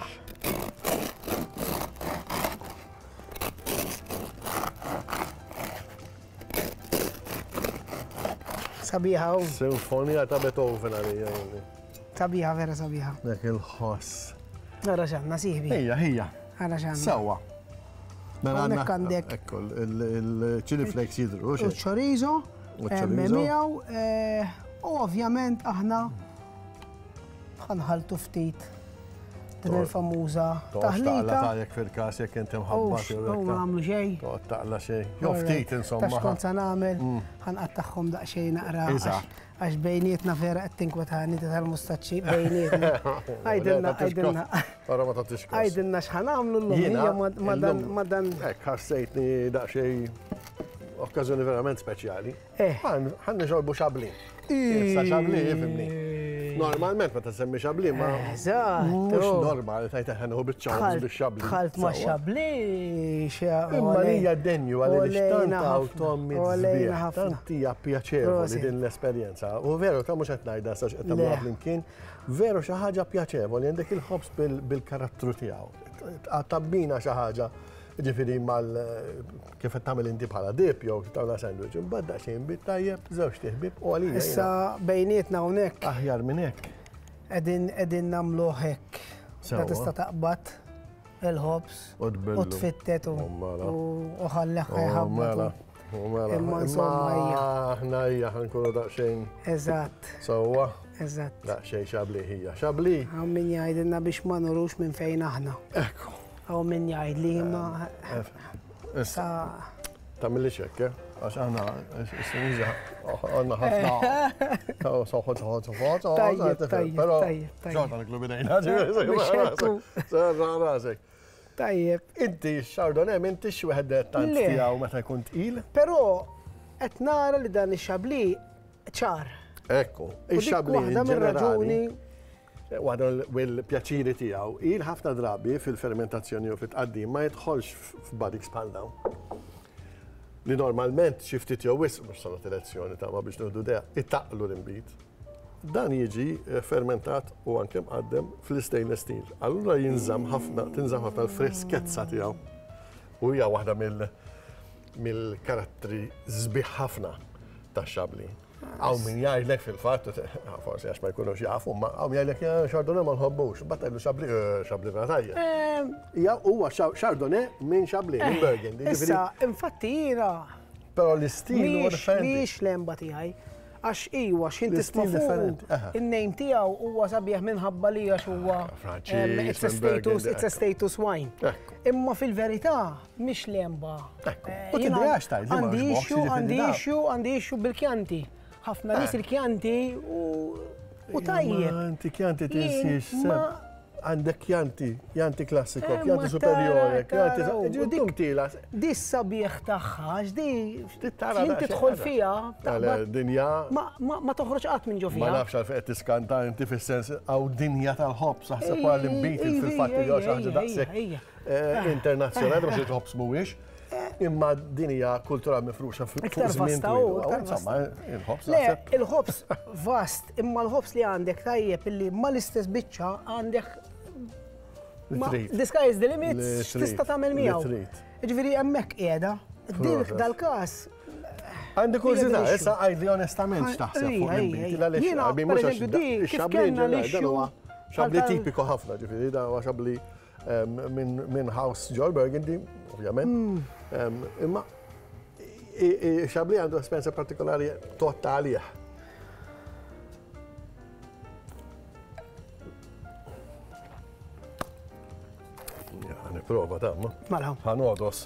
Speaker 5: sabiħa u.
Speaker 2: Sinfonija ta' Beethoven għalija.
Speaker 5: Sabiħa, vera sabiħa.
Speaker 2: Dak il-ħoss.
Speaker 5: Għara xanna, siħbi.
Speaker 2: Hija, hija.
Speaker 5: Għara xanna.
Speaker 2: Sawa.
Speaker 5: Għandek għandek.
Speaker 2: Ekku, il-chili flakes jidru.
Speaker 5: U chorizo. U chorizo. U ovvjament aħna ħanħaltu ftit din il-famuża taħlita. Taqla
Speaker 2: tajek fil-kas jek inti mħabbat.
Speaker 5: U ma għamlu xej.
Speaker 2: Taqla xej. Jo ftit insomma.
Speaker 5: Tax kont sa nagħmel, ħanqattaħħom daqsxejn naqra. Għax bejnietna vera qed tinkwetani tal-mustaċċi bejnietna. Għajdilna, għajdilna.
Speaker 2: Ara ma tagħtix każ.
Speaker 5: Għajdilna x'ħanamlu llum hija ma dan.
Speaker 2: Hekk ħassejtni daqsxejn okkażjoni verament speċjali. Ħan nixorbu xablin. Issa xablin jifhimni. Normalment meta semmi xablin ma mhux normali tajt ħanħu biċ-ċawż bix-xablin.
Speaker 5: Ħalt ma xablin
Speaker 2: imma hija denju għaliex tant awtommi żbieħ, tant hija pjaċevoli din l-esperjenza. U veru ta' mhux qed ngħidha sa qed tagħmluha flimkien, veru xi ħaġa pjaċevoli għandek il-ħobs bil-karattru tiegħu. Tabbina xi ħaġa ġifieri mal kif qed tagħmel inti bħala dip jew tagħmel sandwich, imbagħad daqsxejn bit tajjeb, żewġ tieħbib u għalija.
Speaker 5: Issa bejnietna hawnhekk.
Speaker 2: Aħjar minn hekk.
Speaker 5: Qegħdin qegħdin nagħmlu hekk. Ta' tista' taqbad il-ħobs u tfittet u ħalleħ ħabba. Imma insomma
Speaker 2: aħna hija ħankunu daqsxejn.
Speaker 5: Eżatt.
Speaker 2: Sewwa.
Speaker 5: Eżatt.
Speaker 2: Daqsxejn xabli hija. Xabli.
Speaker 5: Hawn min jgħidilna biex ma nurux minn fejn aħna.
Speaker 2: Ekku.
Speaker 5: Hawn min jgħid li ma.
Speaker 2: Sa. Tagħmilli xekk, għax aħna s-sinża għandna ħafna. Soħod, soħod, soħod.
Speaker 5: Tajjeb, tajjeb.
Speaker 2: Però ġorta l-klubi dejna. Rasek.
Speaker 5: Tajjeb.
Speaker 2: Inti x-Chardonnay inti x-wieħed tant tiegħu meta jkun tqil?
Speaker 5: Però qed nara li dan ix-Chablis ċar.
Speaker 2: Ekku, ix-Chablis ġenerali. Waħda mill-pjaċiri tiegħu il ħafna drabi fil-fermentazzjoni u fit-tqaddim ma jidħolx f'barriques bħal dawn. Li normalment xi ftit jew wisq mhux saret elezzjoni ta' ma biex nieħdu dea ittaqlu l-imbit. Dan jiġi fermentat u anke mqaddem fl-stainless steel. Allura jinżamm ħafna, tinżamm ħafna l-freskezza tiegħu. U hija waħda mill-karattri sbieħ ħafna tax-Chablis. Għaw min jgħidlek fil-fatt, forsi għax ma jkunux jafu, ma għaw min jgħidlek Chardonnay ma nħobbux, battajlu Chablis, Chablis vratajja. Hija huwa Chardonnay minn Chablis, minn Burgundy.
Speaker 5: Issa, infatti jiena.
Speaker 2: Però l-istil huwa differenti.
Speaker 5: Mhix l-emba tiegħi. Għax iwa x'inti tisma' fuq in-name tiegħu huwa sabiħ minħabba li għax huwa it's a status it's a status wine. Imma fil-verità mhix l-emba.
Speaker 2: U tidrijax tajt.
Speaker 5: Għandi issue, għandi issue, għandi issue bil-kjanti. Ħafna nies il-kjanti u tajjeb.
Speaker 2: Inti kjanti tinsiex għandek kjanti, kjanti klassiko, kjanti superiore, kjanti ġudiktila.
Speaker 5: Di s-sabiħ taħħa, di inti tħol fija.
Speaker 2: Dinja.
Speaker 5: Ma toħroġ qatt minn ġo fija.
Speaker 2: Ma nafx għal fejt tiskanta inti fis-sens għaw dinja tal-ħobs, saħseb għal l-imbit fil-fatt li għax ħaġa daqshekk internazzjonali mhux il-ħobs mhuwiex. Imma din hija kultura mifruxa fuq żmien twil. Insomma, il-ħobs.
Speaker 5: Le, il-ħobs vast, imma l-ħobs li għandek tajjeb illi ma l-istess biċċa għandek disguise the limits tista' tagħmel miegħu. Ġifieri hemmhekk qiegħda. Dik dal-każ.
Speaker 2: Għandi kużità, issa għajdli onestament x'taħseb fuq l-imbit. Jiena pereżempju kif kellna l-issue. Chablis tipiku ħafna, ġifieri da huwa Chablis minn House Joel Burgundy, ovvjament. Imma Chablis għandu esperienza partikolari totali. Niprofa tamma.
Speaker 5: Mala.
Speaker 2: Ħanodos.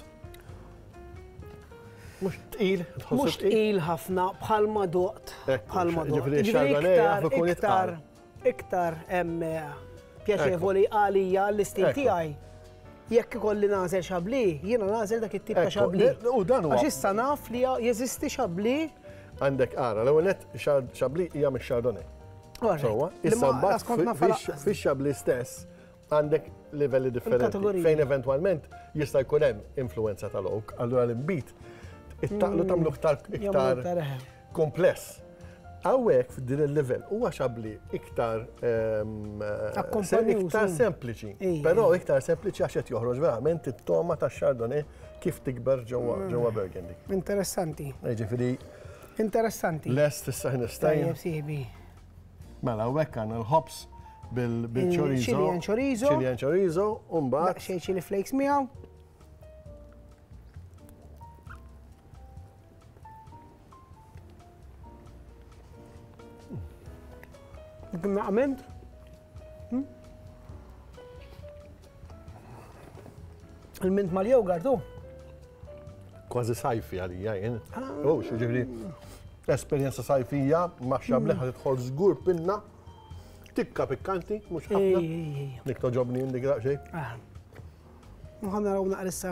Speaker 2: Mux tqil.
Speaker 5: Mux tqil ħafna bħalma doqt. Bħalma doqt. Iktar, iktar pjaċevoli għalija l-istil tiegħi. Jekk ikolli nażel Chablis, jiena nażel dak it-tip ta' Chablis.
Speaker 2: U dan huwa.
Speaker 5: Għax issa naf li jeżisti Chablis.
Speaker 2: Għandek ara, l-ewwel nett Chablis hija mix Chardonnay. Sewwa, issa mbagħad fix-Chablis stess għandek livelli differenti. Fejn eventwalment jista' jkun hemm influenza tal-oak, allura l-imbit ittaqlu tagħmlu iktar kompless. Hawnhekk f'din il-livell huwa Chablis iktar iktar sempliċi, però iktar sempliċi għax qed joħroġ verament it-toma tax-Chardonnay kif tikber ġewwa Burgundy.
Speaker 5: Interessanti.
Speaker 2: Jiġifieri
Speaker 5: interessanti.
Speaker 2: Lest issa ħnistajn.
Speaker 5: Tajjeb sieħbi.
Speaker 2: Mela hawnhekk għandna l-ħobs bil-chorizo.
Speaker 5: Chilean chorizo.
Speaker 2: Chilean chorizo, un bat.
Speaker 5: Xej chili flakes miegħu. Naqment. Il-mint mal-jogurt, u?
Speaker 2: Kważi sajfi għalija, jien. Oh, xiġifieri esperjenza sajfija ma' Chablis ħadidħol żgur pinna. Tikka pikkanti, mux ħafna. Dik toġobni indik daqxej.
Speaker 5: Muħan naraw naqrissa.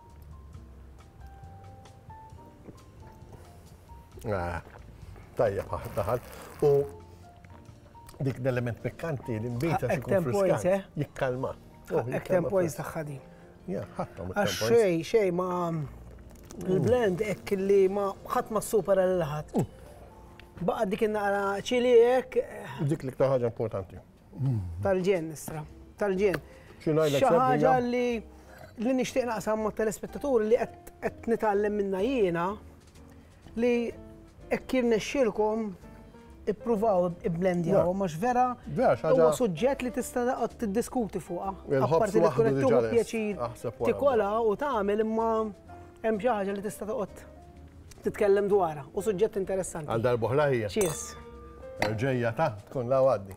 Speaker 2: Tajja, taħal. U dik l-element pikkanti l-imbita xikun friskan. Jikkalma.
Speaker 5: Ektem poiz taħħadi.
Speaker 2: Ja, ħattom
Speaker 5: Għax xej, xej ma il-blend ek li ma ħat ma super għal-ħat. Baqa dik naqra ċili ek.
Speaker 2: Dik li ktar ħaġa importanti.
Speaker 5: Tal-ġen, nistra. Tal-ġen.
Speaker 2: Xi
Speaker 5: ħaġa li li nixtieq naqsam ma' telespettaturi li qed nitgħallem minna jiena li hekk jirnexxielkom ippruvaw ibblendjaw, mhux vera. Huwa suġġett li tista' taqgħod tiddiskuti fuqha. Apparti li tkun qed tieħu pjaċir tikola u tagħmel imma hemm xi ħaġa li tista' toqgħod titkellem dwarha u suġġett interessanti.
Speaker 2: Għal darba oħra hija.
Speaker 5: Cheers.
Speaker 2: Ġejja ta' tkun la għaddi.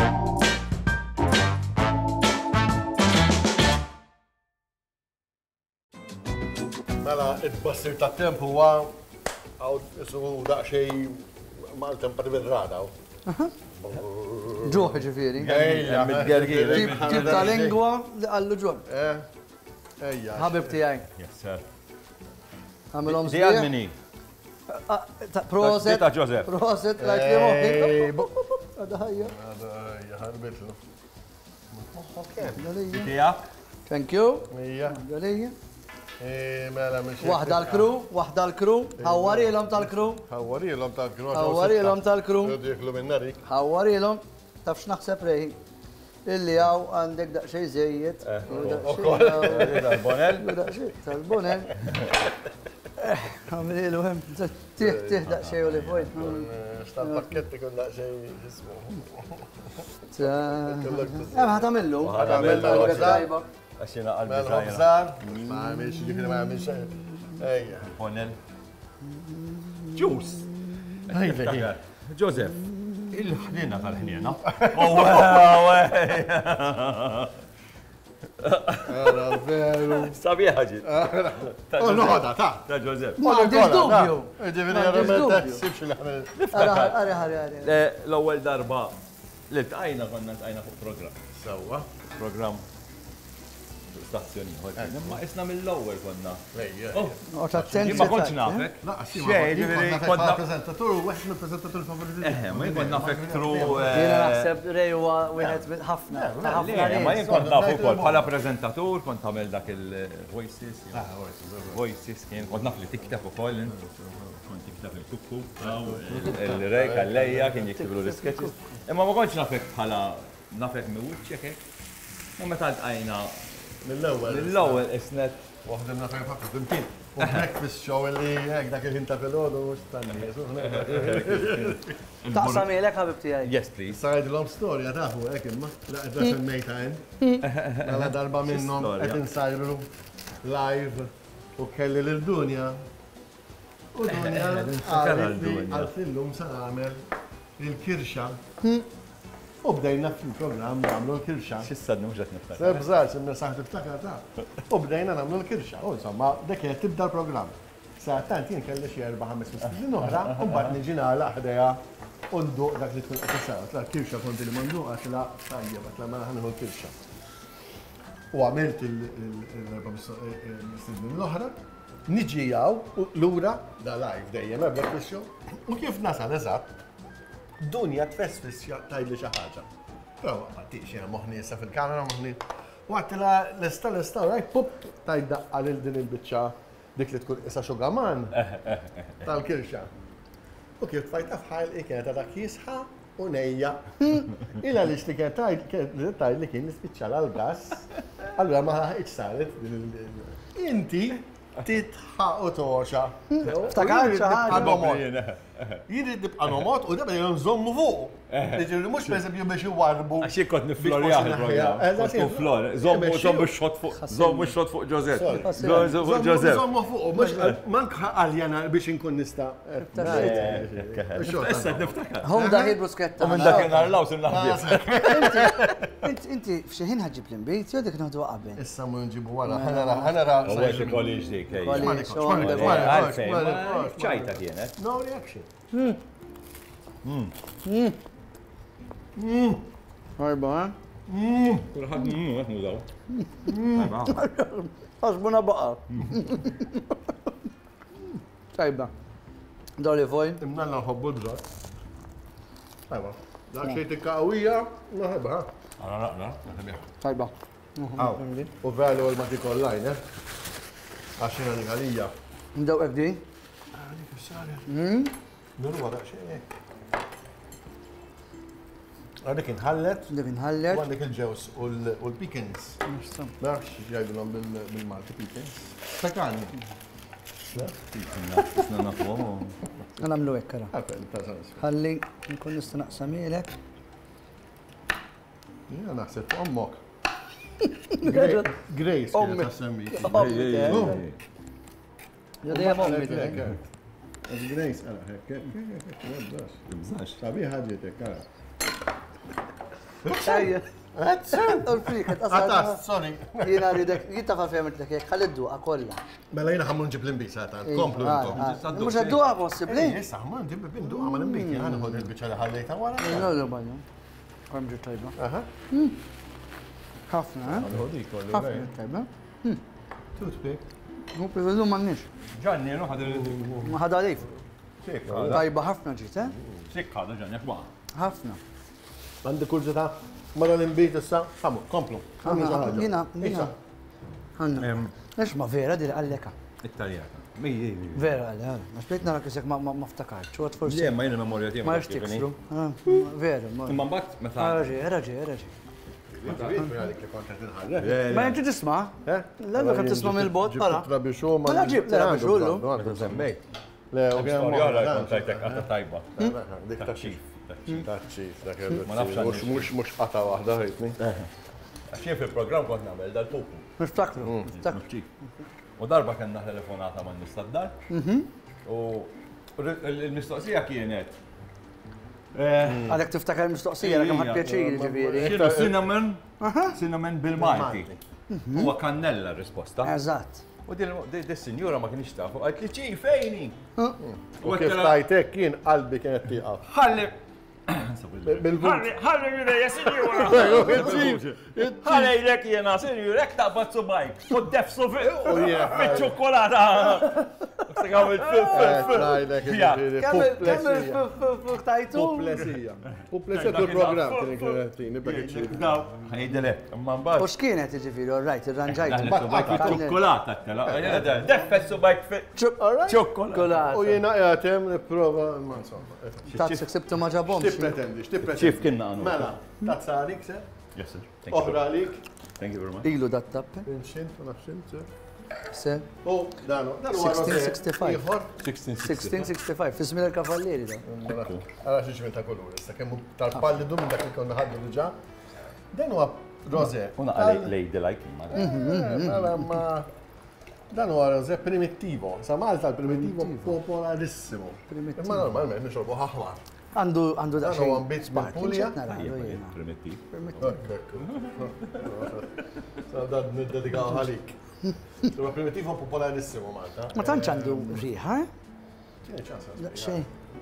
Speaker 2: Mela, id-bassir ta' temp huwa għaw isu daqxej mal-tempa bil-rada.
Speaker 1: Ġuħ ġifiri.
Speaker 2: Ejja,
Speaker 3: mid-gergir.
Speaker 1: Tip ta' lingwa li għallu ġuħ.
Speaker 2: Ejja.
Speaker 1: Ħabib tijaj.
Speaker 3: Yes, sir.
Speaker 1: Għamilom
Speaker 3: Di għal-mini.
Speaker 1: Proset.
Speaker 3: Ta' Joseph.
Speaker 1: Proset, like li moħi. Għada ħajja.
Speaker 2: Għada ħajja, ħarbitlu.
Speaker 3: Tijak.
Speaker 1: Thank you.
Speaker 2: Ejja.
Speaker 1: Għalija.
Speaker 2: Mela,
Speaker 1: Wahda l-kru, wahda l-kru, ħawwarilhom tal-kru.
Speaker 2: Ħawwarilhom tal-kru.
Speaker 1: Ħawwarilhom tal-kru.
Speaker 2: Jeklu minn narik.
Speaker 1: Ħawwarilhom, tafx naħseb reħi. Illi għaw għandek daqxej żejjed.
Speaker 3: Tal-bonel.
Speaker 1: Tal-bonel. Għamrilu hemm, tih tih daqxej u li fuq.
Speaker 2: Stal-pakketti kun daqxej jismu.
Speaker 1: Hemm ħatamillu. Ħatamillu.
Speaker 3: Għaxina għal
Speaker 2: Mela, bżar. Ma għamilx, ġifiri ma għamilx. Ejja.
Speaker 3: Bonel. Ġus. Joseph. Il-ħnina tal-ħnina.
Speaker 2: Għara, veru.
Speaker 3: Sabi ħagġi.
Speaker 2: Oh, noħda, ta'
Speaker 3: Ta' Joseph.
Speaker 1: Ma għandix dubju.
Speaker 2: Ġifiri għara meta t-sibx l-ħamil.
Speaker 1: Għari, għari, għari.
Speaker 3: L-ewwel darba li tqajna konna tqajna fuq program.
Speaker 2: Sawa.
Speaker 3: Program stazzjoni. Ma isna mill-ewwel konna.
Speaker 1: Ma
Speaker 3: kontx nafek.
Speaker 2: Konna prezentatur u għax mill-prezentatur favoriti.
Speaker 3: Eh, ma jkun nafek tru.
Speaker 1: Jiena naħseb Rej huwa wieħed minn ħafna.
Speaker 3: Ma jien kont naf ukoll bħala prezentatur, kont tagħmel dak il-voices. Voices kien kont naf li tikteb ukoll. Kont tikteb il-kukku. Il-Rej għallejja kien jiktiblu l-sketches. Imma ma kontx nafek bħala nafek miwuċċek hekk. U meta ltqajna
Speaker 2: mill-ewwel.
Speaker 3: Mill-ewwel isnet.
Speaker 2: Waħdemna fejn ħafna timkien. U breakfast show li hekk dak il-ħin ta' filgħodu mhux tanni.
Speaker 1: Taqsam ilek ħabib tiegħi.
Speaker 3: Yes, please.
Speaker 2: Sajdilhom storja tafu hekk imma. Laqgħet fil-mejta hemm. Mela darba minnhom qed insajru live u kelli lil-Dunja. U Dunja għalt illum se nagħmel il-kirxa. U bdejna fil-programm nagħmlu l-kirxa.
Speaker 3: X'issadni mhux qed niftakar.
Speaker 2: Seb żgħar simna saħ tiftakar ta'. U bdejna nagħmlu l-kirxa. U insomma dak qed tibda l-programm. Sa tant jien kelli xi erba' ħames mistiednin oħra u mbagħad niġi nagħlaq ħdejha u nduq dak li tkun qed isar. Tla kirxa konti li manduqa tla tajjeb tla ma ħanħu l-kirxa. U għamilt il-erba' mistiednin l-oħra. Niġi jaw lura da live dejjem ebda show. U kif nasal eżatt Dunja tfessfis tajli xi ħaġa. Però ma tix jiena moħħni issa fil-kamera moħħni. Waqt la l-esta l-esta rajt pup taj daqqa lil din il-biċċa dik li tkun issa xugaman tal-kirxa. U kif tfajta fħal kienet dak jisħa u nejja. Ila li xti kien taj li kien nispiċċa l-gas. Allura ma ħaqiċ saret din il- Inti titħaq u toxa.
Speaker 1: Ftakar xi ħaġa.
Speaker 2: Jiri tibqa' nomot u dabba jgħu nżommu fuq. Jiġifieri mhux pereżempju biex iwarbu.
Speaker 3: Għax jien kont niflorjaħ il-programm. Kont flor. Żommu żommu x-xott fuq. Żommu x-xott fuq Joseph. Żommu Joseph.
Speaker 2: Żommu fuq, mhux manka għaljana biex inkun nista'.
Speaker 3: Issa niftakar.
Speaker 1: Hom da ħibru sketta.
Speaker 3: U minn dakinhar law sim naħbieb.
Speaker 1: Inti f'xi ħin ħaġġib l-imbit, jew dik noħdu qabel.
Speaker 2: Issa mu nġibu wara, ħanara, ħanara.
Speaker 3: U għax ikolliġ dik. ċajta kienet.
Speaker 2: No reaction.
Speaker 1: Arba,
Speaker 3: Kulħadd mmm qed nużaw.
Speaker 1: Għaxbuna baqa. Tajba. Doli foj.
Speaker 2: Imnalla nħobbu l-bżot. Tajba. Dak xejn tikkaqwija, naħebha.
Speaker 3: Għana naqna, naħebha.
Speaker 1: Tajba.
Speaker 2: U veru l matik online, eh? Għaxina l-għalija.
Speaker 1: Ndaw għabdi?
Speaker 2: Nuru għadak xejn. Għadik inħallet.
Speaker 1: Dik inħallet.
Speaker 2: Għadik il-ġews u l-pekins. Nafx jgħidulhom bil-Malti pekins. Sakani.
Speaker 1: Nagħmlu hekk ara. Ħalli nkun nista' naqsamilek.
Speaker 2: Jien naħseb ommok. Grace kienet tassemmik.
Speaker 1: Jadejjem ommi dik.
Speaker 2: Grace ara hekk. Sabiħ ħaġitek ara.
Speaker 1: Ejja. Urfik,
Speaker 2: Għatas, sorry.
Speaker 1: Jiena rridek, jitta fa' fehmet lek hekk, ħalli d-duqa kollha.
Speaker 2: Mela jiena ħammur nġib l-imbisa ta' komplu intom.
Speaker 1: Mhux għad-duqa possibbli?
Speaker 2: Issa ħammur nġib l-duqa ma l-imbik, jiena ħod il-biċċa li ħallejta wara.
Speaker 1: No, no, banju. Għamġu tajba.
Speaker 2: Aha.
Speaker 1: Ħafna, eh? Ħafna tajba.
Speaker 2: Toothpick.
Speaker 1: Mu privilu m'għandniex.
Speaker 3: Ġanni, no ħad
Speaker 1: Ma ħadha lejf. Tajba ħafna ġiet, eh?
Speaker 3: Xik ħada ġanni, jek ma.
Speaker 1: Ħafna.
Speaker 2: Għandi kull ta' mara l-imbit issa, ħammur, komplu.
Speaker 1: Jina, jina. Għanna. Ex ma vera dir għalleka.
Speaker 3: It-taljata.
Speaker 1: Vera għalla, ma xbejt nara kisek ma ftakarċ, u forsi.
Speaker 3: Le, ma jena memorja tiegħek.
Speaker 1: Ma jixtiksru. Vera, ma.
Speaker 3: Imma mbagħad meta.
Speaker 1: Raġi, raġi, raġi. Ma jinti tisma? L-għandu kan tisma mill-bot bħala. Ma laġib, la bixullu.
Speaker 2: Le, u għem
Speaker 3: Storjara kontajtek għata tajba.
Speaker 2: dik ta' ċif. Ta' ċif, dak
Speaker 3: Ma nafx għandi.
Speaker 2: mux mux qata wahda ħajtni.
Speaker 3: Għaxin fil-program kont nagħmel dal-pupu.
Speaker 1: Niftakru, niftakru.
Speaker 3: U darba kellna telefonata man nistad-dar. U l-mistoqsija kienet.
Speaker 1: Għalek tiftakar mistoqsija, għam ħad pjaċiri ġiviri.
Speaker 3: Kienu cinnamon, cinnamon bil-Malti. Huwa kannella r-risposta.
Speaker 1: Eżatt.
Speaker 3: U dis-sinjura ma kienx tafu, għalt li ċi fejni.
Speaker 2: U kif tajtek kien qalbi kienet tiqaf.
Speaker 3: Ħalli.
Speaker 2: Bil-vult.
Speaker 3: Ħalli minija, sinjura. Ħalli jlek jena, sinjura, ek taqbad subajk. U defsu fit-ċokolata. Għamil
Speaker 2: Puplesija.
Speaker 1: tajtu?
Speaker 2: Puplesija. Puplesija kull-program kien kien nibda kħiċi.
Speaker 3: Ħajdilek, imma mbagħad.
Speaker 1: U x'kienet ġifiri, all right, irranġajt.
Speaker 3: ċokolata t-tela. Deffet subajk fit-ċokolata.
Speaker 2: U jena jgħatem niprofa, ma insomma.
Speaker 1: Tazza ksibtu ma ġabomx.
Speaker 2: X'tippretendi, x'tippretendi.
Speaker 3: Ċif kienna għanu.
Speaker 2: Mela, tazza għalik se?
Speaker 3: Yes, sir.
Speaker 2: Oħra għalik?
Speaker 3: Thank you very much.
Speaker 1: Ilu dat tappe.
Speaker 2: Inxint, ma nafxint,
Speaker 1: Se.
Speaker 2: U, danu, danu
Speaker 1: sixteen sixty-five.
Speaker 3: sixteen
Speaker 1: sixteen sixty-five, fi żmien il-kavallieri da.
Speaker 2: Għara xiex minn ta' kolur, issa kemmu tal-palli dum dak li konna ħaddu diġa. Dan huwa rosé.
Speaker 3: Una għalej lejdi like imma.
Speaker 2: Mela, ma dan huwa rosé primittivo. Sa Malta l-primittivo popolarissimo. Imma normalment nixorbu ħaħmar.
Speaker 1: Għandu għandu da
Speaker 2: Dan huwa mbizz minn Puglia.
Speaker 3: Primitiv.
Speaker 2: Sa dan niddedikaw għalik. Huwa primittivo popolarissimo Malta.
Speaker 1: Ma tantx għandu riħa, eh? Xej.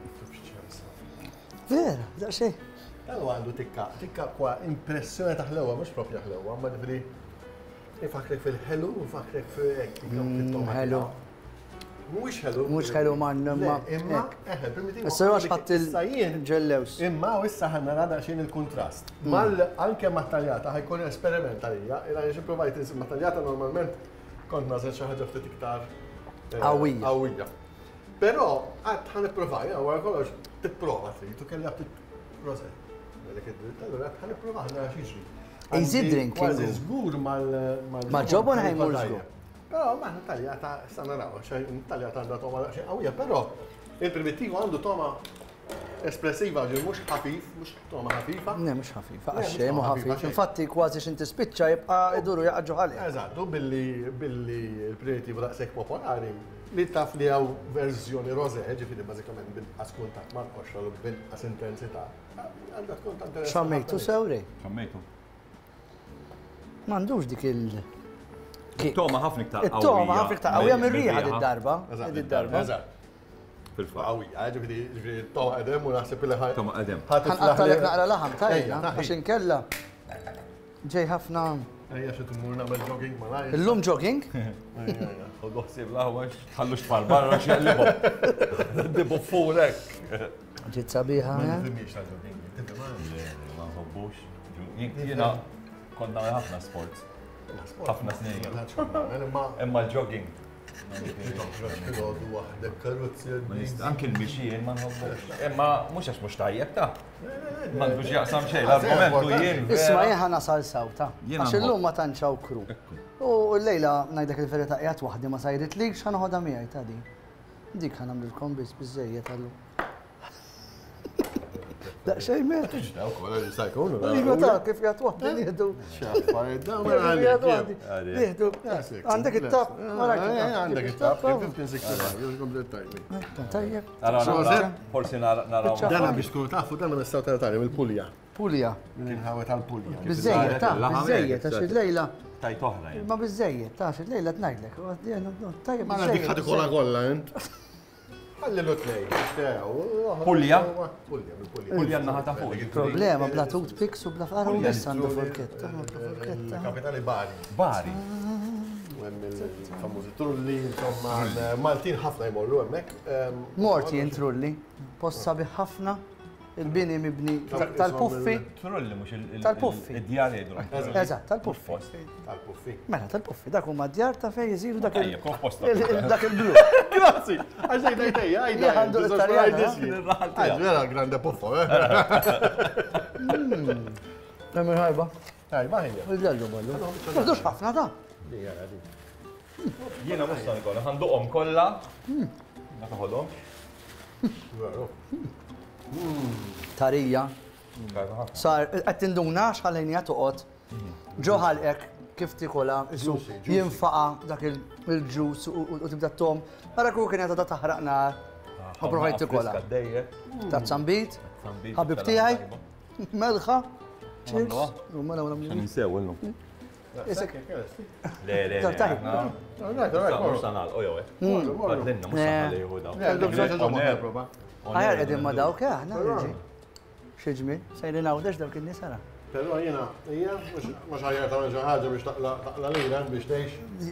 Speaker 1: Vera, da xej.
Speaker 2: Dan huwa għandu tikka, tikka kwa impressjoni ta' ħlewa, mhux propja ħlewa, ma ġifieri ifakrek fil-ħelu u fakrek fil-tomata.
Speaker 1: Ħelu.
Speaker 2: Mhuwiex ħelu.
Speaker 1: Mhux ħelu ma imma.
Speaker 2: Imma, eħe, primittivo.
Speaker 1: Issa għax ħadd il-ġellews.
Speaker 2: Imma u issa ħanna rada xejn il-kontrast. Mal anke mat-taljata ħajkun esperiment għalija, ila xi provajt insim mat-taljata normalment kont nażel xi ħaġa ftit iktar
Speaker 1: Qawwija.
Speaker 2: qawwija. Però qatt ħanipprovaj, wara kollox tipprova trid, tu kellha ftit rosé. Dik id-dritt, allura qatt ħanipprova nara xi jiġri.
Speaker 1: Easy drinking.
Speaker 2: Kważi żgur mal
Speaker 1: Ma ġobon ħajmur żgur.
Speaker 2: Però ma taljata sa naraw, taljata għandha toma xi qawwija, però il-primittivo għandu toma espressiva ġi mhux ħafif, mhux toma ħafifa.
Speaker 1: Ne, mhux ħafifa, għaxxej mu ħafif. Infatti kważi x'inti spiċċa jibqa' iduru jaqgħu ħalli.
Speaker 2: Eżattu, billi billi il-primittivo daqshekk popolari li taf li hawn verżjoni rosé, ġifieri bażikament bil-qas kuntatt ma' qoxra u bil-qas intensità. Għandha tkun ta' interessant.
Speaker 1: Xammejtu sewri?
Speaker 3: Xammejtu.
Speaker 1: M'għandux dik il-
Speaker 3: Toma ħafna iktar qawwija.
Speaker 1: It-toma ħafna iktar qawwija mir-riħa id-darba.
Speaker 2: Id-darba. Eżatt.
Speaker 3: Fil-fatt.
Speaker 2: Qawwija, ġifieri ġifieri toma qedem u naħseb li ħaj.
Speaker 3: Toma qedem.
Speaker 1: Ħanqattalek naqra laħam tajna, għax inkella ġej ħafna.
Speaker 2: Ejja xi tmur nagħmel jogging ma ngħid.
Speaker 1: Illum jogging?
Speaker 3: U doħsib laħwa tħallux fal-barra x'jaqlibu. Dibu fulek.
Speaker 1: Ġiet sabiħa,
Speaker 2: Ma
Speaker 1: eh?
Speaker 2: nifhimx tal-jogging.
Speaker 3: Ma nħobbux. Jiena kont nagħmel ħafna sports. ħafna snin. Imma l-jogging. Anki l-mixjien ma nħobbux. Imma mhux għax mhux tajjeb ta' m'għandux jaqsam xejn, l-argumentu jien.
Speaker 1: Isma' jien ħana sal sawta.
Speaker 3: Jiena
Speaker 1: Għax illum ma tantxaw kru. U l-lejla ngħidlek il-verità qiegħed waħdi ma sajritlix ħanoħodha miegħi ta' din. Dik ħanamlilkom biss biżejjed għallu. Daqsxejn met. Iva ta' kif qiegħed waħdi nieħdu. Nieħdu. Għandek it-tapp.
Speaker 2: Għandek it-tapp. Kif tinsik
Speaker 1: Tajjeb.
Speaker 3: Forsi naraw.
Speaker 2: Dana biex tkunu tafu dana nistgħu tagħtani mill-pulja.
Speaker 1: Pulja.
Speaker 2: Mill-ħawet tal-pulja.
Speaker 1: Biżejjed ta' biżejjed għax il-lejla.
Speaker 3: Tajt oħra.
Speaker 1: Ma biżejjed ta' il-lejla tngħidlek. Tajjeb.
Speaker 2: Ma dik ħad ikolla kollha int. Ħalli l-utlej.
Speaker 3: Pulja?
Speaker 2: Pulja, bil-pulja.
Speaker 3: Pulja n-naħa ta' fuq.
Speaker 1: Problema bla toothpicks u bla fara u biss għandu forketta.
Speaker 2: Kapitali Bari.
Speaker 3: Bari.
Speaker 2: Il-famużi trulli, insomma, Maltin ħafna jmorru hemmhekk.
Speaker 1: Morti jintrulli, post sabiħ ħafna, il-bini mibni tal-puffi.
Speaker 3: Trulli mhux il-
Speaker 1: Tal-puffi.
Speaker 3: id-djar jgħidu.
Speaker 1: Eżatt, tal-puffi.
Speaker 2: Tal-puffi.
Speaker 1: Mela, tal-puffi, dak huma djar ta' fejn jiżilu dak il-
Speaker 3: Ejja, komposta.
Speaker 1: dak il-blu.
Speaker 2: Grazzi, għax dejt dejja, għajda.
Speaker 1: Għandu l-Italjan.
Speaker 2: Vera grande puffo, eh?
Speaker 1: Nemmi ħajba.
Speaker 2: Ħajba ħajja.
Speaker 1: Il-ġellu ballu. Għadux ħafna ta'
Speaker 3: Jiena mhux se nkollha, ħanduqhom kollha. Ma taħodhom.
Speaker 1: tarija. Sar, qed tinduna x'ħalejnija toqgħod. Ġo ħalqek kif tikola, jinfaqa dak il-ġus u tibda t-tom. Ara kull kien jgħata taħraq nar. U provajt tikola. Ta' tzambit, ħabib tiegħi, melħa.
Speaker 3: Ninsew illum.
Speaker 1: Isek.
Speaker 3: Le, le, le. Mux sanal, ojoj. Għadlinna, mux sanal jihuda.
Speaker 1: Għajar edin ma dawk, aħna nġi. Xieġmi, sajrin għawdex dawk il-nisara.
Speaker 2: Pero jena, jena, mux ħajjar ta' ġa ħagġa biex taqla lila biex teħx.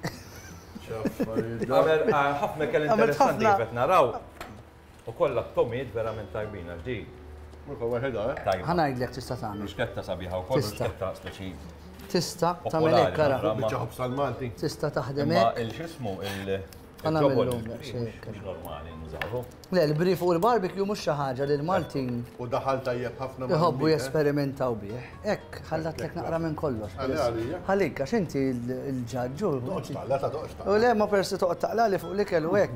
Speaker 3: ħafna kell interessanti kif qed naraw. U kollha t-tomijiet verament tajbina ġdi.
Speaker 1: Ħana jgħidlek tista' tagħmel.
Speaker 3: Bruschetta sabiħa u koll bruschetta speċi.
Speaker 1: Tista' tagħmel hekk kara.
Speaker 2: Biċċaħob sal-Malti.
Speaker 1: Tista' taħdem
Speaker 3: Ma
Speaker 1: hekk.
Speaker 3: il-xismu il
Speaker 1: Ħana
Speaker 3: ġobol
Speaker 1: millum
Speaker 3: mhux normali nużawu.
Speaker 1: Le, l-brief u l-barbecue mhux xi ħaġa li l-Maltin
Speaker 2: U daħal tajjeb ħafna
Speaker 1: jħobbu jesperimentaw bih. Hekk ħallatlek naqra minn kollox. Ħalik għax inti l-ġaġġu.
Speaker 2: Toqxtaqla ta' toqxtaqla.
Speaker 1: U le ma persi toqgħod taqlali fuq l-ikel u hekk.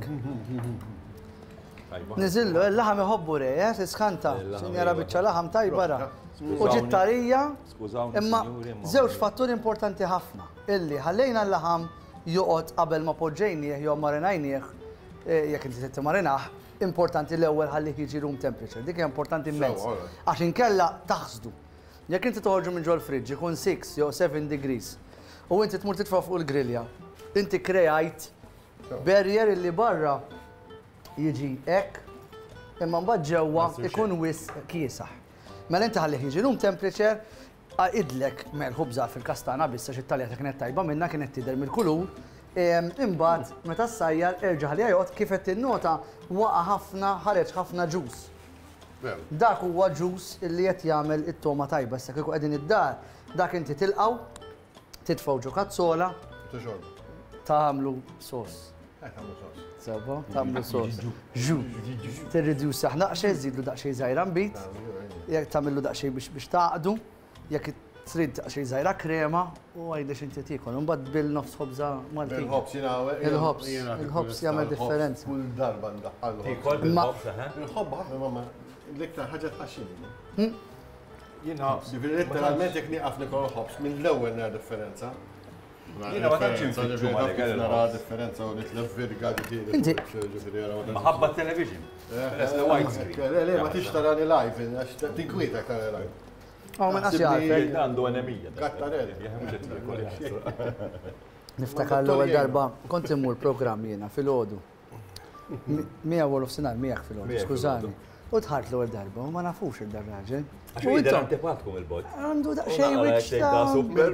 Speaker 1: Niżillu, il-laħam iħobbu rej, eh, tiskanta. Sinjara biċċa laħam tajbara. U ġittarija, imma żewġ fatturi importanti ħafna. Illi ħallejna l-laħam joqgħod qabel ma poġġejnieh jew marinajnieh, jekk inti trid timarinaħ, importanti l-ewwel ħalli jiġi room temperature. Dik hija importanti immens. Għax inkella taħsdu. Jekk inti toħorġu minn ġol friġġ ikun six jew seven degrees u inti tmur titfa' fuq il-grilja, inti krejajt barrier illi barra jiġi hekk, imma mbagħad ġewwa ikun wis kiesaħ. Mela inti ħallih jiġi room temperature, idlek mel-ħubża fil-kastana bissa xit-talja ta' kienet tajba minna kienet tidher mill-kulur, imbagħad meta s-sajjar erġa' ħalli jgħod kif qed tinnota waqa' ħafna ħareġ ħafna ġus. Dak huwa ġus illi qed jagħmel it-toma tajba issa kieku qegħdin id-dar, dak inti tilqgħu, titfgħu ġo kazzola, tagħmlu sos. Sabo, tagħmlu sos. Ġu. Tirridjusaħ naqxej, żidlu daqsxejn żgħira nbit, jekk tagħmillu daqsxejn biex biex taqdu, jekk trid daqsxejn żgħira krema u għajdex inti tiekol. Imbagħad bil-nofs ħobża Maltin.
Speaker 2: Il-ħobs jina
Speaker 1: Il-ħobs, il-ħobs jagħmel differenza.
Speaker 2: Kull darba ndaħħal
Speaker 3: Tikol bil-ħobs, eh?
Speaker 2: Il-ħobb ħafna mamma l-iktar ħaġa tħaxxini. Jiena letteralment jekk nieqaf nikol ħobs minn l-ewwel nar differenza.
Speaker 3: Jiena ma tantx infittxu ma dik
Speaker 2: nara differenza u nitlef virga
Speaker 1: Inti.
Speaker 3: Maħabba television.
Speaker 2: Le, le, ma tix tarani live, għax tinkwieta tarani live.
Speaker 1: Għaw minn għax jgħalfek.
Speaker 3: Għandu enemija.
Speaker 2: Gattarelli.
Speaker 1: Niftakar l-ewwel darba kont immur programm jiena fil-ħodu. Mija wolof sinar, miegħek fil-ħodu, skużani. U tħart l-ewwel darba u ma nafux il-darraġel.
Speaker 3: Għax jidher antipatkom il-bot.
Speaker 1: Għandu daqsxejn wiċċ ta'
Speaker 3: super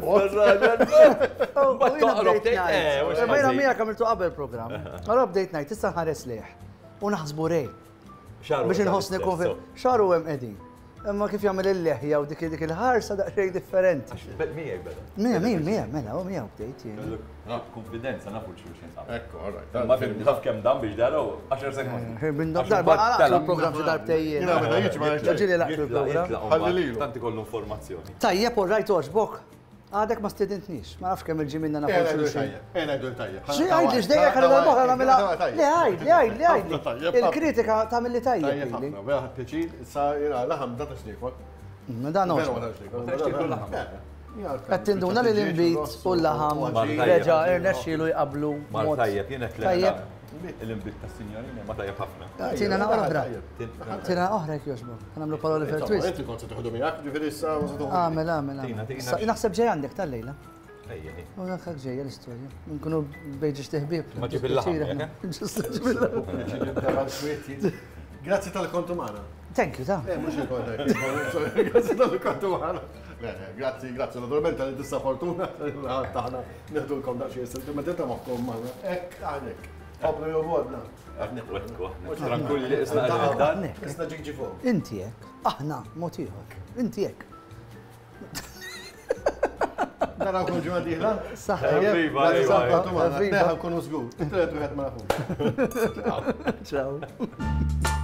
Speaker 1: Bejna miegħek għamiltu qabel programm. Allora bdejt ngħid issa nħares lejh u naħsbu rej. Biex inħossni konfir. Xaru hemm qegħdin. Imma kif jagħmel il-leħja u dik dik il-ħarsa daqsxejn differenti.
Speaker 3: Miegħek beda.
Speaker 1: Mija, mija, mija, mela, u mija bdejt jien.
Speaker 3: Konfidenza nafu xulxin sa.
Speaker 2: Ekku, all right.
Speaker 3: Ma fim naf kemm dan biex daraw għaxar sekondi.
Speaker 1: Bindok darba għalaqtu l-programm xi darbtejjien.
Speaker 2: Jina meta jiġi ma
Speaker 1: Ġili laqtu l-programm.
Speaker 2: Ħalli lilu.
Speaker 3: Tanti kollu informazzjoni.
Speaker 1: Tajjeb u rajt oġbok. Għadek ma stedintnix, ma nafx kemm il-ġi minna nafu xulxin.
Speaker 2: Ena jdul tajjeb.
Speaker 1: Xi għajdli x'dejjek għal darba nagħmilha. Li għajd, li għajd, li għajd. Il-kritika tagħmel li tajjeb.
Speaker 2: Tajjeb ħafna, vera pjaċir, issa jiena laħam da taxnikol.
Speaker 1: Dan Qed tinduna li l-imbit u l-laħam reġa' irnexxielu jqablu.
Speaker 3: Mar tajjeb, jiena tajjeb. L-imbit tas-sinjorina ma tajjeb ħafna.
Speaker 1: Tina na oħra. Tina oħra jekk jogħġbok. Nagħmlu paroli fer twist.
Speaker 2: Inti kont se tieħdu miegħek, ġifieri issa
Speaker 1: Għamel, għamel. Naħseb ġej għandek tal-lejla.
Speaker 3: Ejjeni.
Speaker 1: U naħseb ġej l-istorja. Nkunu bejġiex teħbib.
Speaker 3: Ma ġib il-laħam,
Speaker 2: Grazzi tal-kontu magħna.
Speaker 1: Thank you, ta'
Speaker 2: Mhux il-kontu. Grazzi tal-kontu magħna. Grazzi, grazzi, naturalment għal tista' fortuna taħna neħdulkom daqsxejn sentimentita moħħkom magħna. Hekk għandek. Oblu jobodna.
Speaker 3: Tranquilli, isna għal
Speaker 2: Isna ġiġi fuq.
Speaker 1: Inti hekk, aħna mod ieħor. Inti hekk.
Speaker 2: Naraw kull ġimgħa dieħla?
Speaker 1: Saħħa.
Speaker 2: Grazzi tal-kontu magħna. Neħa nkunu żgur. Inti qed wieħed ma nafux.
Speaker 1: Ciao.